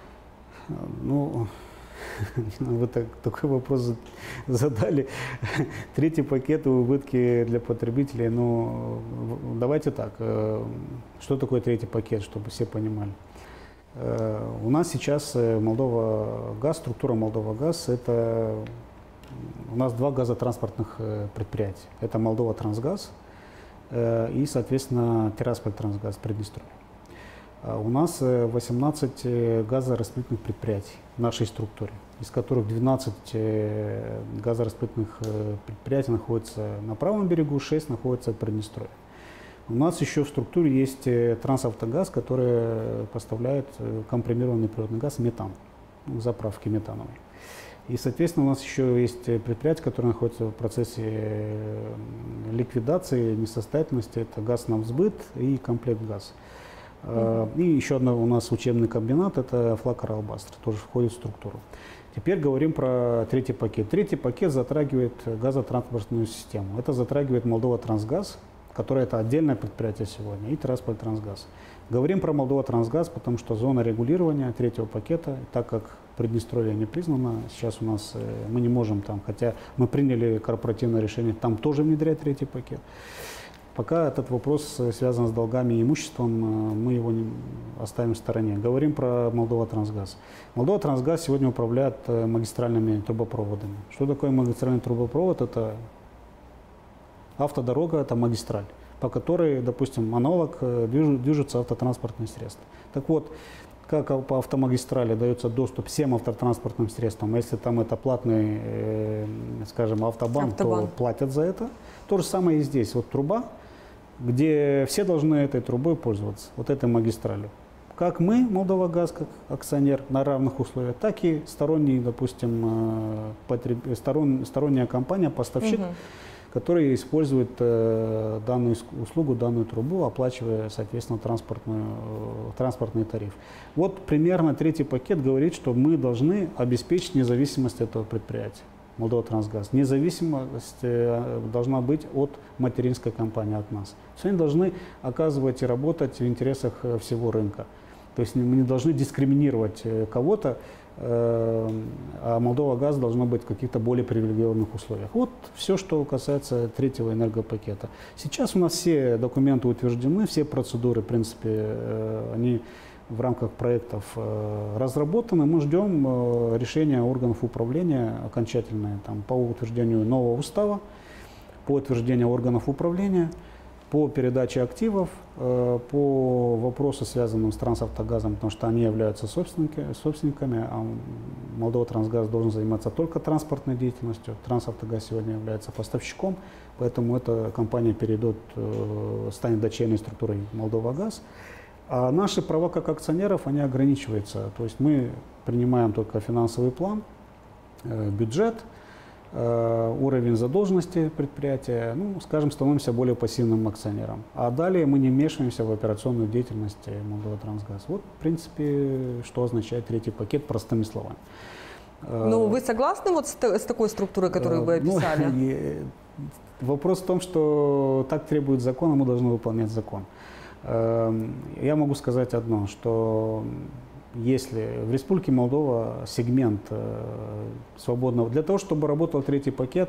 Ну, вы такой вопрос задали. Третий пакет и убытки для потребителей. Ну, давайте так. Что такое третий пакет, чтобы все понимали? У нас сейчас Молдовагаз, структура Молдовагаз, это у нас два газотранспортных предприятия. Это Молдова-Трансгаз и, соответственно, Тирасполь-Трансгаз, Приднестровье. У нас 18 газораспределительных предприятий в нашей структуре, из которых 12 газораспределительных предприятий находятся на правом берегу, 6 находятся в Приднестровье. У нас еще в структуре есть Трансавтогаз, который поставляет компримированный природный газ, метан, заправки метановой. И, соответственно, у нас еще есть предприятия, которые находятся в процессе ликвидации, несостоятельности. Это Газнавсбыт и Комплектгаз. И еще одна у нас учебный комбинат, это Флаг Аралбастр, тоже входит в структуру. Теперь говорим про третий пакет. Третий пакет затрагивает газотранспортную систему. Это затрагивает Молдова-Трансгаз, которое это отдельное предприятие сегодня, и Тирасполь-Трансгаз. Говорим про Молдова-Трансгаз, потому что зона регулирования третьего пакета, так как Приднестровье не признано, сейчас у нас мы не можем там, хотя мы приняли корпоративное решение, там тоже внедрять третий пакет. Пока этот вопрос связан с долгами и имуществом, мы его оставим в стороне. Говорим про Молдова-Трансгаз. Молдова-Трансгаз сегодня управляет магистральными трубопроводами. Что такое магистральный трубопровод? Это автодорога, это магистраль, по которой, допустим, аналог движутся автотранспортные средства. Так вот, как по автомагистрали дается доступ всем автотранспортным средствам, если там это платный, скажем, автобан, то платят за это. То же самое и здесь. Вот труба, где все должны этой трубой пользоваться, вот этой магистралью. Как мы, Молдовагаз, как акционер на равных условиях, так и сторонний, допустим, сторонняя компания, поставщик, который использует данную услугу, данную трубу, оплачивая, соответственно, транспортный тариф. Вот примерно третий пакет говорит, что мы должны обеспечить независимость этого предприятия. Молдоватрансгаз. Независимость должна быть от материнской компании, от нас. То есть они должны оказывать и работать в интересах всего рынка. То есть мы не должны дискриминировать кого-то, а Молдова-газ должно быть в каких-то более привилегированных условиях. Вот все, что касается третьего энергопакета. Сейчас у нас все документы утверждены, все процедуры, в принципе, они в рамках проектов разработаны. Мы ждем решения органов управления окончательное по утверждению нового устава, по утверждению органов управления, по передаче активов, по вопросу, связанным с Трансавтогазом, потому что они являются собственниками, а Молдова-Трансгаз должен заниматься только транспортной деятельностью. Трансавтогаз сегодня является поставщиком, поэтому эта компания станет дочерней структурой Молдова-газ. А наши права как акционеров, они ограничиваются. То есть мы принимаем только финансовый план, бюджет, уровень задолженности предприятия, скажем, становимся более пассивным акционером. А далее мы не вмешиваемся в операционную деятельность Молдова-Трансгаз. Вот, в принципе, что означает третий пакет простыми словами. Ну, вы согласны вот с такой структурой, которую вы описали? Вопрос в том, что так требует закон, а мы должны выполнять закон. Я могу сказать одно, что если в Республике Молдова сегмент свободного, для того, чтобы работал третий пакет,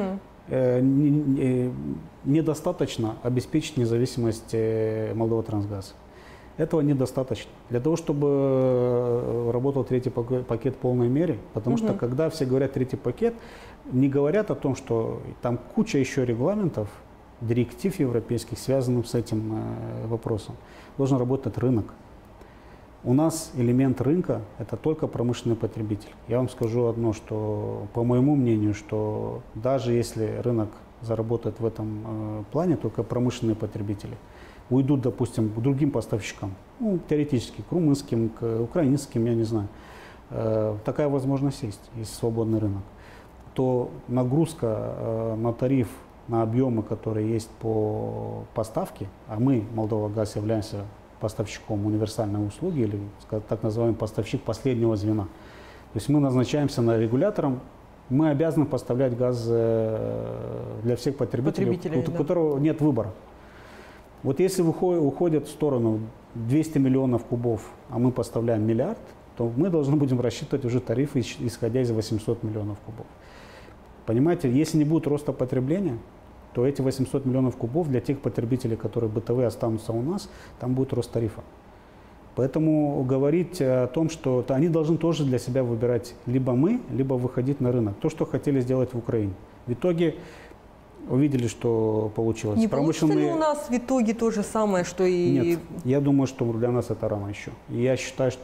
недостаточно обеспечить независимость Молдова-Трансгаз. Этого недостаточно. Для того, чтобы работал третий пакет в полной мере, потому что когда все говорят третий пакет, не говорят о том, что там куча еще регламентов, директив европейских, связанных с этим вопросом. Должен работать рынок. У нас элемент рынка – это только промышленный потребитель. Я вам скажу одно, что, по моему мнению, что даже если рынок заработает в этом плане, только промышленные потребители уйдут, допустим, к другим поставщикам, теоретически, к румынским, к украинским, я не знаю, такая возможность есть свободный рынок, то нагрузка на тариф, на объемы, которые есть по поставке, а мы, Молдова-газ, являемся поставщиком универсальной услуги или так называемый поставщик последнего звена. То есть мы назначаемся на регулятором, мы обязаны поставлять газ для всех потребителей, у которого нет выбора. Вот если уходят в сторону 200 миллионов кубов, а мы поставляем миллиард, то мы должны будем рассчитывать уже тарифы, исходя из 800 миллионов кубов. Понимаете, если не будет роста потребления, то эти 800 миллионов кубов для тех потребителей, которые бытовые останутся у нас, там будет рост тарифа. Поэтому говорить о том, что они должны тоже для себя выбирать либо мы, либо выходить на рынок. То, что хотели сделать в Украине. В итоге увидели, что получилось. Не получится ли у нас в итоге то же самое, что и... Нет, я думаю, что для нас это рано еще. И я считаю,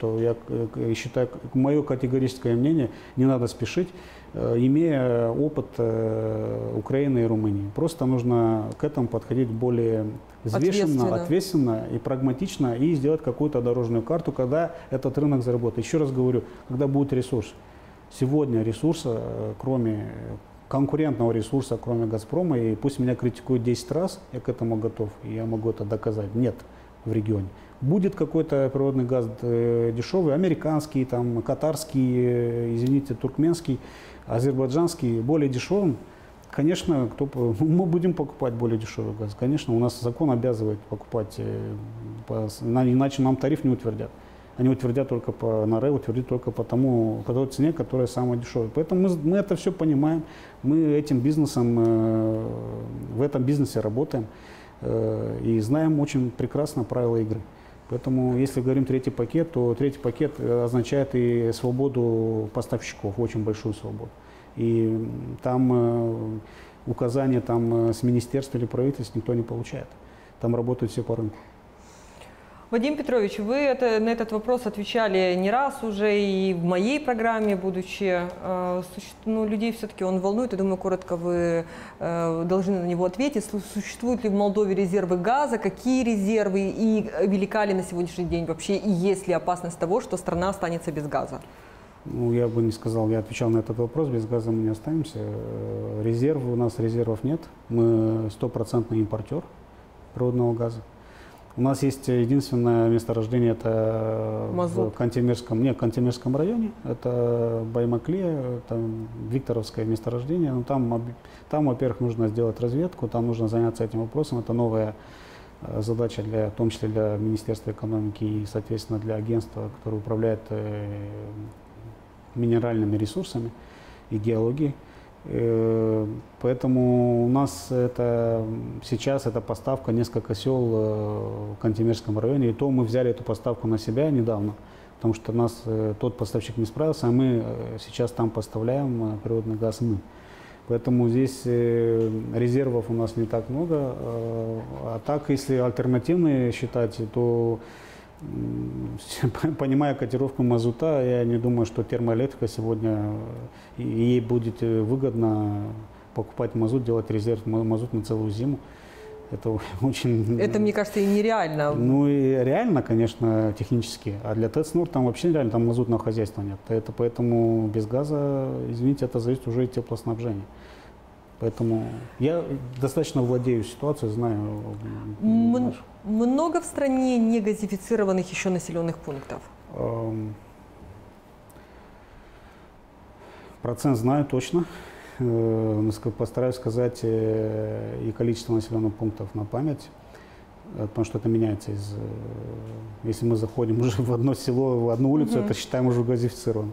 мое категорическое мнение, не надо спешить, имея опыт Украины и Румынии. Просто нужно к этому подходить более взвешенно, ответственно и прагматично, и сделать какую-то дорожную карту, когда этот рынок заработает. Еще раз говорю, когда будет ресурс. Сегодня ресурса, кроме конкурентного ресурса, кроме «Газпрома», и пусть меня критикуют 10 раз, я к этому готов, и я могу это доказать, нет в регионе. Будет какой-то природный газ дешевый, американский, катарский, извините, туркменский, азербайджанский, более дешевым, конечно, мы будем покупать более дешевый газ. Конечно, у нас закон обязывает покупать, иначе нам тариф не утвердят. Они утвердят только на РЭ, утвердят только по той цене, которая самая дешевая. Поэтому мы это все понимаем, мы этим бизнесом, в этом бизнесе работаем и знаем очень прекрасно правила игры. Поэтому, если говорим третий пакет, то третий пакет означает и свободу поставщиков, очень большую свободу. И там указания с министерства или правительства никто не получает. Там работают все по рынку. Вадим Петрович, вы на этот вопрос отвечали не раз уже и в моей программе, будучи. Людей все-таки он волнует, я думаю, коротко вы должны на него ответить. Существуют ли в Молдове резервы газа, какие резервы и велика ли на сегодняшний день вообще, и есть ли опасность того, что страна останется без газа? Ну, я бы не сказал, я отвечал на этот вопрос, без газа мы не останемся. У нас резервов нет, мы стопроцентный импортер природного газа. У нас есть единственное месторождение, это в Кантемирском районе, это Баймакли, это Викторовское месторождение. Но там, во-первых, нужно сделать разведку, там нужно заняться этим вопросом, это новая задача, в том числе для Министерства экономики и, соответственно, для агентства, которое управляет минеральными ресурсами и геологией. Поэтому у нас сейчас эта поставка несколько сел в Кантемирском районе, и то мы взяли эту поставку на себя недавно, потому что нас тот поставщик не справился, а мы сейчас там поставляем природный газ мы. Поэтому здесь резервов у нас не так много. А так, если альтернативные считать, то, понимая котировку мазута, я не думаю, что термоэлектрика сегодня, ей будет выгодно покупать мазут, делать резерв мазут на целую зиму. Это очень... Это, мне кажется, и нереально. Ну и реально, конечно, технически. А для ТЭЦ-НУР там вообще нереально, там мазутного хозяйства нет. Поэтому без газа, извините, это зависит уже от теплоснабжения. Поэтому я достаточно владею ситуацией, знаю. Много в стране негазифицированных еще населенных пунктов? Процент знаю точно. Постараюсь сказать и количество населенных пунктов на память, потому что это меняется. Если мы заходим уже в одно село, в одну улицу, это считаем уже газифицированным.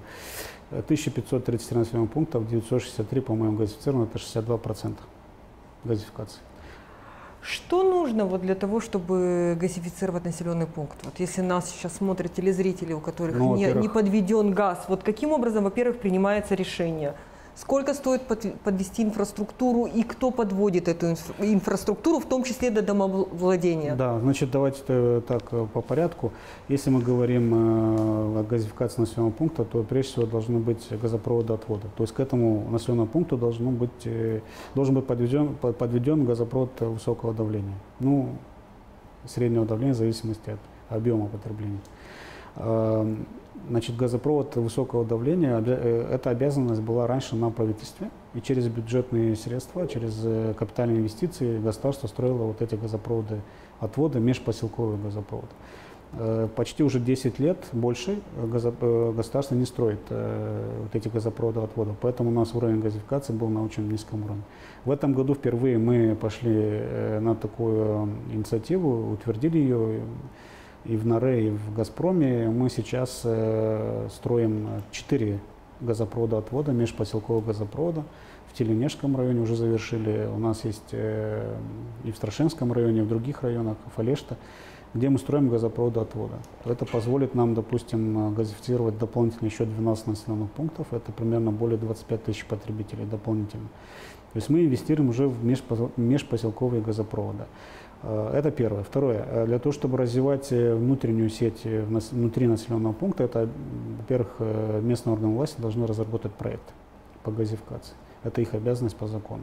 1533 населенных пунктов, 963, по-моему, газифицировано, это 62% газификации. Что нужно вот для того, чтобы газифицировать населенный пункт? Вот если нас сейчас смотрят телезрители, у которых не подведен газ, вот каким образом, во-первых, принимается решение? Сколько стоит подвести инфраструктуру и кто подводит эту инфраструктуру, в том числе до домовладения? Да, значит, давайте так по порядку. Если мы говорим о газификации населенного пункта, то прежде всего должны быть газопроводы отвода. То есть к этому населенному пункту должен быть подведен газопровод высокого давления. Ну, среднего давления в зависимости от объема потребления. Значит, газопровод высокого давления, эта обязанность была раньше на правительстве, и через бюджетные средства, через капитальные инвестиции государство строило вот эти газопроводы отвода, межпоселковый газопровод. Почти уже 10 лет больше государство не строит вот эти газопроводы отвода, поэтому у нас уровень газификации был на очень низком уровне. В этом году впервые мы пошли на такую инициативу, утвердили ее. И в НАРЭ, и в «Газпроме» мы сейчас строим 4 газопровода отвода, межпоселкового газопровода. В Теленежском районе уже завершили, у нас есть и в Страшенском районе, и в других районах, в Алешта, где мы строим газопроводы отвода. Это позволит нам, допустим, газифицировать дополнительно еще 12 населенных пунктов, это примерно более 25 тысяч потребителей дополнительно. То есть мы инвестируем уже в межпоселковые газопроводы. Это первое. Второе. Для того, чтобы развивать внутреннюю сеть внутри населенного пункта, это, во-первых, местные органы власти должны разработать проект по газификации. Это их обязанность по закону.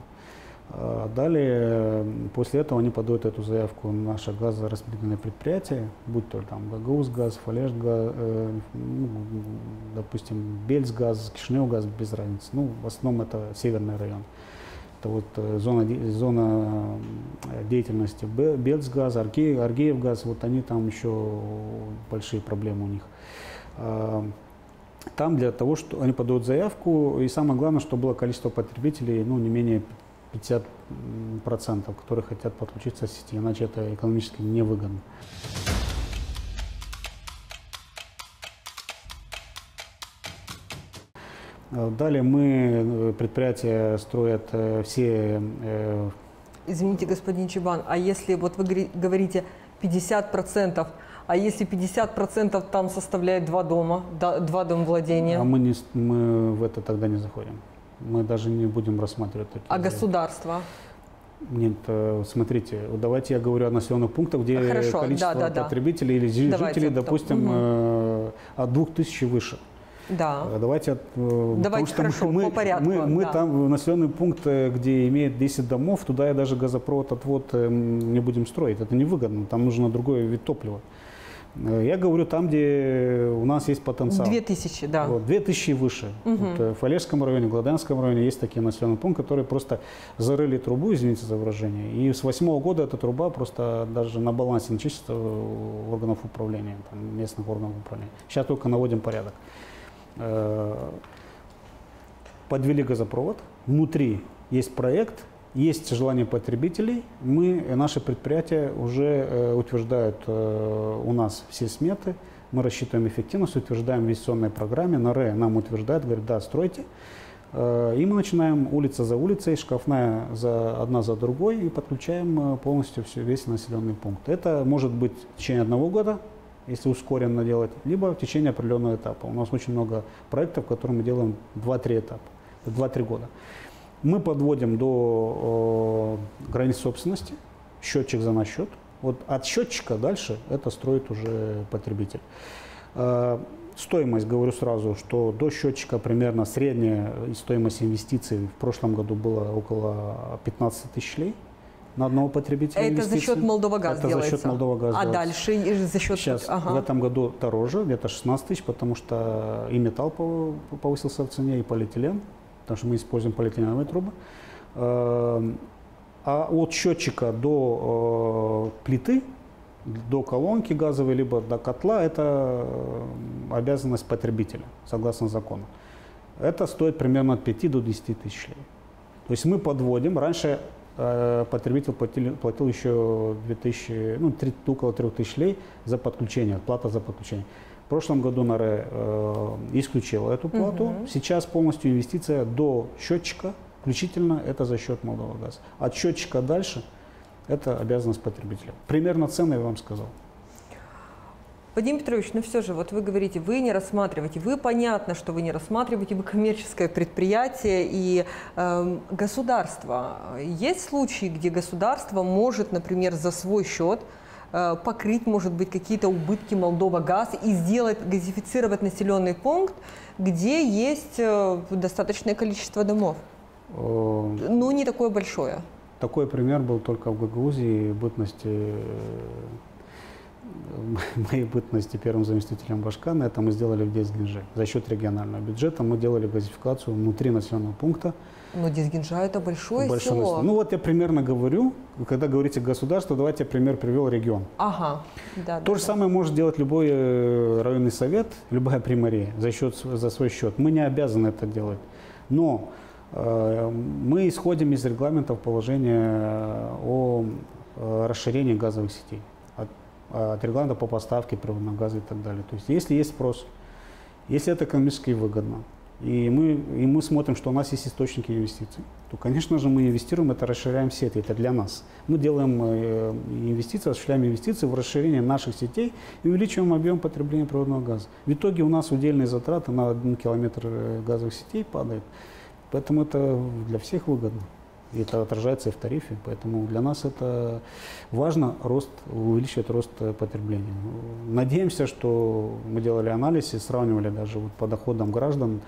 Далее, после этого они подают эту заявку на наше газораспределительное предприятие, будь то там Гагаузгаз, Фалешгаз, допустим, Бельсгаз, Кишиневгаз, без разницы. Ну, в основном это северный район. Это вот зона деятельности Бельсгаз, Аргеевгаз, вот они там еще большие проблемы у них. Там для того, что они подают заявку, и самое главное, чтобы было количество потребителей, ну, не менее 50%, которые хотят подключиться к сети, иначе это экономически невыгодно. Далее предприятия строят все... Извините, господин Чебан, а если вот вы говорите 50%, а если 50% там составляет 2 дома, 2 домовладения? А мы в это тогда не заходим. Мы даже не будем рассматривать такие. А государство? Нет, смотрите, давайте я говорю о населенных пунктах, где количество потребителей или жителей, допустим, от 2000 выше. Да. Давайте хорошо, по порядку. Мы там в населенный пункт, где имеет 10 домов, туда и даже газопровод отвод не будем строить. Это невыгодно, там нужно другой вид топлива. Я говорю там, где у нас есть потенциал. 2000, да. Вот, 2000 и выше. Вот, в Фалежском районе, в Гладанском районе есть такие населенные пункты, которые просто зарыли трубу, извините за выражение. И с 2008 года эта труба просто даже на балансе не числится у органов управления, там, местных органов управления. Сейчас только наводим порядок. Подвели газопровод, внутри есть проект, есть желание потребителей. Наши предприятия уже утверждают у нас все сметы, мы рассчитываем эффективность, утверждаем в инвестиционной программе, НАРЭ нам утверждает, говорит, да, стройте. И мы начинаем улица за улицей, шкафная одна за другой и подключаем полностью весь населенный пункт. Это может быть в течение 1 года, если ускоренно делать, либо в течение определенного этапа. У нас очень много проектов, которые мы делаем 2-3 этапа, 2-3 года. Мы подводим до границ собственности, счетчик за наш счет. Вот от счетчика дальше это строит уже потребитель. Стоимость, говорю сразу, что до счетчика примерно средняя стоимость инвестиций в прошлом году была около 15 тысяч лей на одного потребителя. Это за счет Молдовагаз делается? Это за счет Молдовагаз. А дальше за счет... Сейчас, в этом году дороже, где-то 16 тысяч, потому что и металл повысился в цене, и полиэтилен. Потому что мы используем полиэтиленовые трубы. А от счетчика до плиты, до колонки газовой, либо до котла, это обязанность потребителя, согласно закону. Это стоит примерно от 5 до 10 тысяч лей. То есть мы подводим. Раньше потребитель платил еще 2000, около 3000 лей за подключение, плата за подключение. В прошлом году НАРЭ исключила эту плату. Сейчас полностью инвестиция до счетчика, включительно это за счет Молдовагаза. От счетчика дальше это обязанность потребителя. Примерно цены я вам сказал. Вадим Петрович, ну все же, вот вы говорите, вы не рассматриваете, понятно, что вы не рассматриваете, вы коммерческое предприятие и государство. Есть случаи, где государство может, например, за свой счет покрыть, может быть, какие-то убытки Молдовагаз и газифицировать населенный пункт, где есть достаточное количество домов, но не такое большое. Такой пример был только в Гагаузии, моей бытности первым заместителем Башкана. Это мы сделали в Дезгинже. За счет регионального бюджета мы делали газификацию внутри населенного пункта. Но Дезгинжа это большое село. Ну вот я примерно говорю, когда говорите государство, давайте я пример привел регион. Ага. Да, То же самое может делать любой районный совет, любая примария за свой счет. Мы не обязаны это делать. Но мы исходим из регламентов положения о расширении газовых сетей, от регламента по поставке природного газа и так далее. То есть если есть спрос, если это экономически выгодно, и мы смотрим, что у нас есть источники инвестиций, то, конечно же, мы инвестируем, это расширяем сети, это для нас. Мы делаем инвестиции, осуществляем инвестиции в расширение наших сетей и увеличиваем объем потребления природного газа. В итоге у нас удельные затраты на 1 километр газовых сетей падают, поэтому это для всех выгодно. И это отражается и в тарифе, поэтому для нас это важно, увеличивать рост потребления. Надеемся, что мы делали анализ и сравнивали даже по доходам граждан.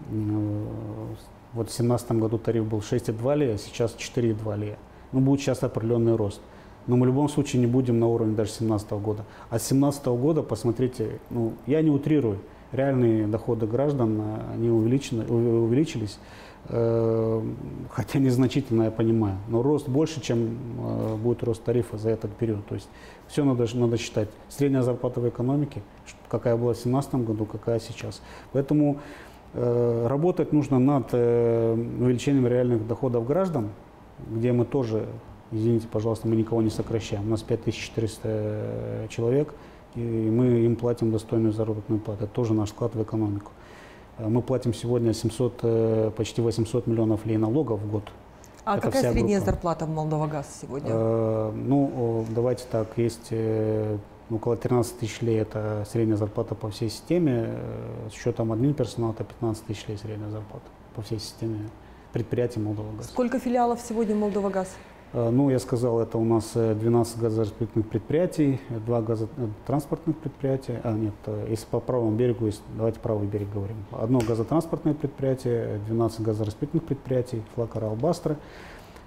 Вот в 2017 году тариф был 6,2 лея, а сейчас 4,2 лея. Ну, будет сейчас определенный рост. Но мы в любом случае не будем на уровне даже 2017 года. А с 2017 года, посмотрите, я не утрирую, реальные доходы граждан, они увеличились. Хотя незначительно, я понимаю, но рост больше, чем будет рост тарифа за этот период. То есть все надо считать. Средняя зарплата в экономике, какая была в 2017 году, какая сейчас. Поэтому работать нужно над увеличением реальных доходов граждан, где мы тоже, извините, пожалуйста, мы никого не сокращаем. У нас 5400 человек, и мы им платим достойную заработную плату. Это тоже наш вклад в экономику. Мы платим сегодня почти 800 миллионов лей налогов в год. А это какая средняя зарплата в Молдовагаз сегодня? Давайте так, есть около 13 тысяч лей, это средняя зарплата по всей системе. С учетом админперсонала это 15 тысяч лей средняя зарплата по всей системе предприятий Молдовагаз. Сколько филиалов сегодня Молдовагаз? Я сказал, это у нас 12 газораспределительных предприятий, 2 газотранспортных предприятия. Если по правому берегу, давайте правый берег говорим. Одно газотранспортное предприятие, 12 газораспределительных предприятий, флаг Арал-Бастра.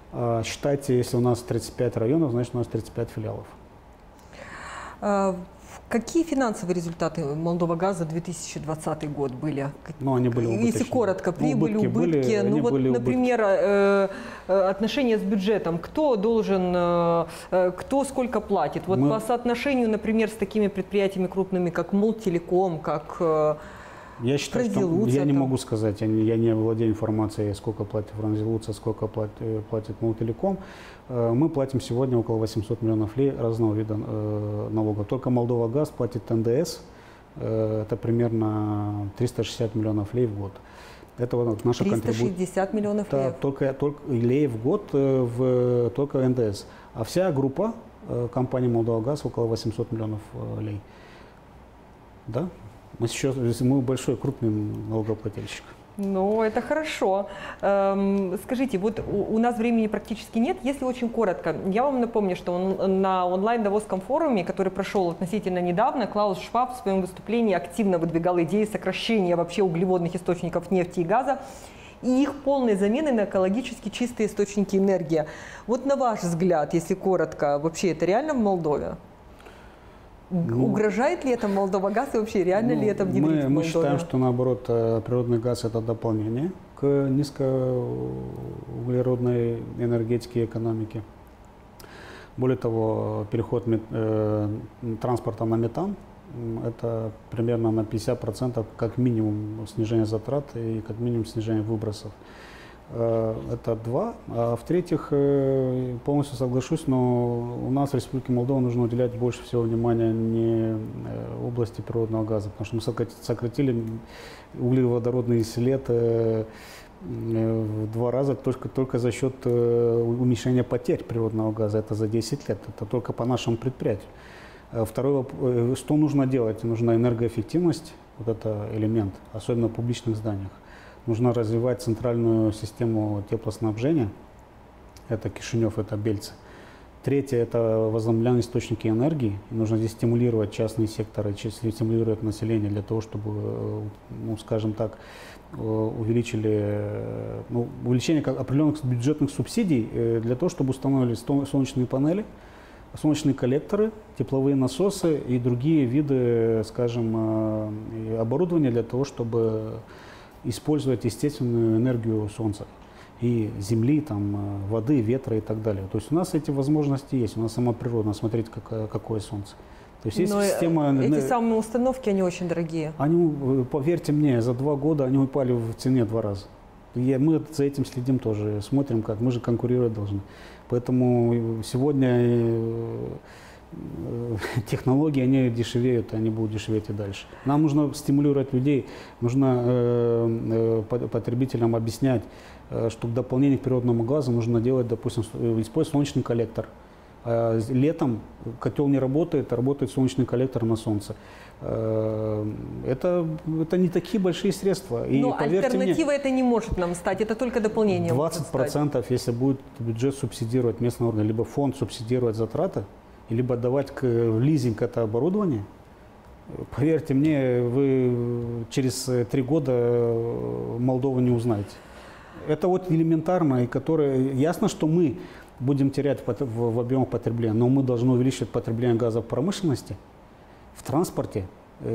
Считайте, если у нас 35 районов, значит у нас 35 филиалов. Какие финансовые результаты Молдова-Газ за 2020 год были? Ну, они были убыточные. Если коротко, прибыль, убытки. Ну вот, например, отношения с бюджетом. Кто должен, кто сколько платит? Вот по соотношению, например, с такими предприятиями крупными, как Молтелеком, как я считаю, что я не могу сказать, я не владею информацией, сколько платит Франзилуца, сколько платит Молтелеком. Мы платим сегодня около 800 миллионов лей разного вида налогов. Только Молдова-Газ платит НДС, это примерно 360 миллионов лей в год. Это вот наша 360 миллионов лей? Только лей в год, только НДС. А вся группа компании Молдова-Газ около 800 миллионов лей. Да? Мы большой, крупный налогоплательщик. Ну, это хорошо. Скажите, вот у нас времени практически нет. Если очень коротко, я вам напомню, что на онлайн-давосском форуме, который прошел относительно недавно, Клаус Шваб в своем выступлении активно выдвигал идеи сокращения вообще углеводных источников нефти и газа и их полной замены на экологически чистые источники энергии. Вот на ваш взгляд, если коротко, вообще это реально в Молдове? Угрожает ли это Молдова-Газ и вообще реально ли это внедрить в Молдове? Мы считаем, что наоборот природный газ – это дополнение к низкоуглеродной энергетике и экономике. Более того, переход транспорта на метан – это примерно на 50% как минимум снижение затрат и как минимум снижение выбросов. Это два. А в-третьих, полностью соглашусь, но у нас в Республике Молдова нужно уделять больше всего внимания не области природного газа, потому что мы сократили углеводородный след в 2 раза только за счет уменьшения потерь природного газа. Это за 10 лет. Это только по нашему предприятию. Второе, что нужно делать? Нужна энергоэффективность, вот это элемент, особенно в публичных зданиях. Нужно развивать центральную систему теплоснабжения. Это Кишинев, это Бельцы. Третье – это возобновляемые источники энергии. И нужно здесь стимулировать частные секторы, стимулировать население для того, чтобы, ну, скажем так, увеличение определенных бюджетных субсидий для того, чтобы установили солнечные панели, солнечные коллекторы, тепловые насосы и другие виды, скажем, оборудования для того, чтобы использовать естественную энергию солнца и земли, там, воды, ветра и так далее. То есть у нас эти возможности есть, у нас сама природа, смотрите, какое солнце. То есть есть система... Эти самые установки, они очень дорогие. Они, поверьте мне, за 2 года они упали в цене 2 раза. Мы за этим следим тоже, смотрим, как мы же конкурировать должны. Поэтому сегодня технологии, они дешевеют, они будут дешеветь и дальше. Нам нужно стимулировать людей, нужно потребителям объяснять, что к дополнению к природному газу нужно делать, допустим, использовать солнечный коллектор. Летом котел не работает, работает солнечный коллектор на солнце. Это не такие большие средства. И, но альтернатива это не может нам стать, это только дополнение. 20%, если будет бюджет субсидировать местный орган, либо фонд субсидировать затраты, либо давать в лизинг это оборудование, поверьте мне, вы через 3 года Молдову не узнаете. Это вот элементарно, и которое ясно, что мы будем терять в объемах потребления, но мы должны увеличивать потребление газа в промышленности, в транспорте,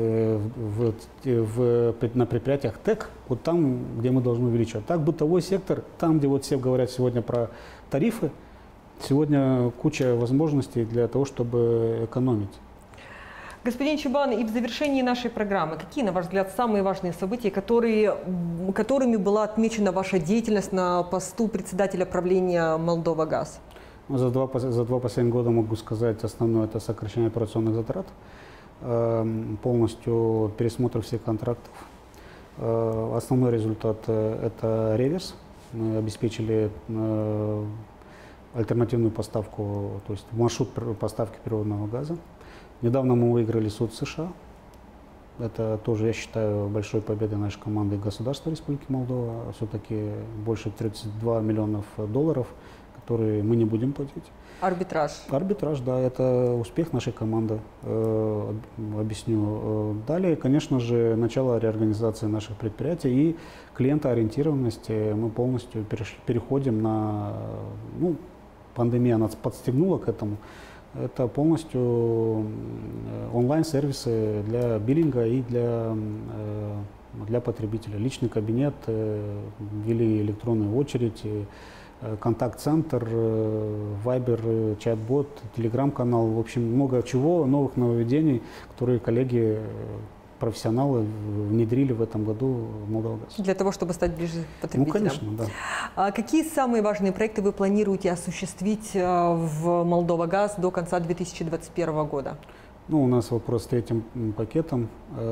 на предприятиях ТЭК, вот там, где мы должны увеличивать. Так, бытовой сектор, там, где вот все говорят сегодня про тарифы, сегодня куча возможностей для того, чтобы экономить. Господин Чубан, и в завершении нашей программы, какие, на ваш взгляд, самые важные события, которыми была отмечена ваша деятельность на посту председателя правления Молдова-Газ? За два последних года могу сказать, основное – это сокращение операционных затрат, полностью пересмотр всех контрактов. Основной результат – это реверс. Мы обеспечили альтернативную поставку, то есть маршрут поставки природного газа. Недавно мы выиграли суд США. Это тоже, я считаю, большой победой нашей команды и государства Республики Молдова. Все-таки больше 32 миллионов долларов, которые мы не будем платить. Арбитраж. Арбитраж, да, это успех нашей команды. Объясню. Далее, конечно же, начало реорганизации наших предприятий и клиентоориентированности. Мы полностью переходим на... пандемия нас подстегнула к этому. Это полностью онлайн-сервисы для биллинга и для потребителя. Личный кабинет, ввели электронную очередь, контакт-центр, вайбер, чат-бот, телеграм-канал. В общем, много чего, новых нововведений, которые коллеги, профессионалы внедрили в этом году в Молдовагаз. Для того, чтобы стать ближе к потребителям. Ну, конечно, да. А какие самые важные проекты вы планируете осуществить в Молдовагаз до конца 2021 года? Ну, у нас вопрос с третьим пакетом.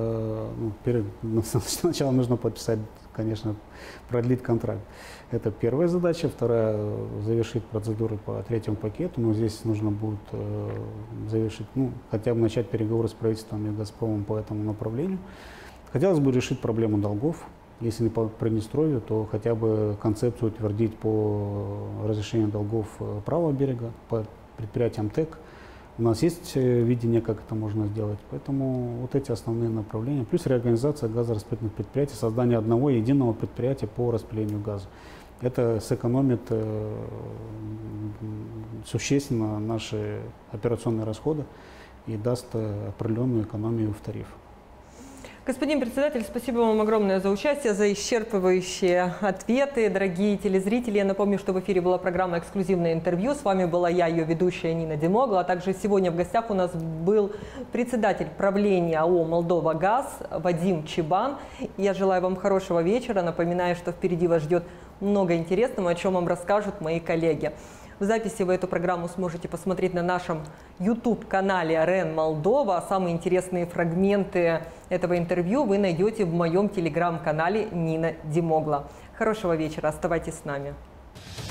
Сначала нужно подписать, конечно, продлить контракт. Это первая задача. Вторая – завершить процедуры по третьему пакету. Но здесь нужно будет завершить, хотя бы начать переговоры с правительством и «Газпромом» по этому направлению. Хотелось бы решить проблему долгов. Если не по Приднестровью, то хотя бы концепцию утвердить по разрешению долгов правого берега, по предприятиям ТЭК. У нас есть видение, как это можно сделать, поэтому вот эти основные направления. Плюс реорганизация газораспределительных предприятий, создание одного единого предприятия по распределению газа. Это сэкономит существенно наши операционные расходы и даст определенную экономию в тарифах. Господин председатель, спасибо вам огромное за участие, за исчерпывающие ответы. Дорогие телезрители, я напомню, что в эфире была программа «Эксклюзивное интервью». С вами была я, ее ведущая Нина Демогла. А также сегодня в гостях у нас был председатель правления АО «Молдовагаз» Вадим Чебан. Я желаю вам хорошего вечера. Напоминаю, что впереди вас ждет много интересного, о чем вам расскажут мои коллеги. В записи вы эту программу сможете посмотреть на нашем YouTube-канале РЕН Молдова. Самые интересные фрагменты этого интервью вы найдете в моем телеграм-канале Нина Демогла. Хорошего вечера, оставайтесь с нами.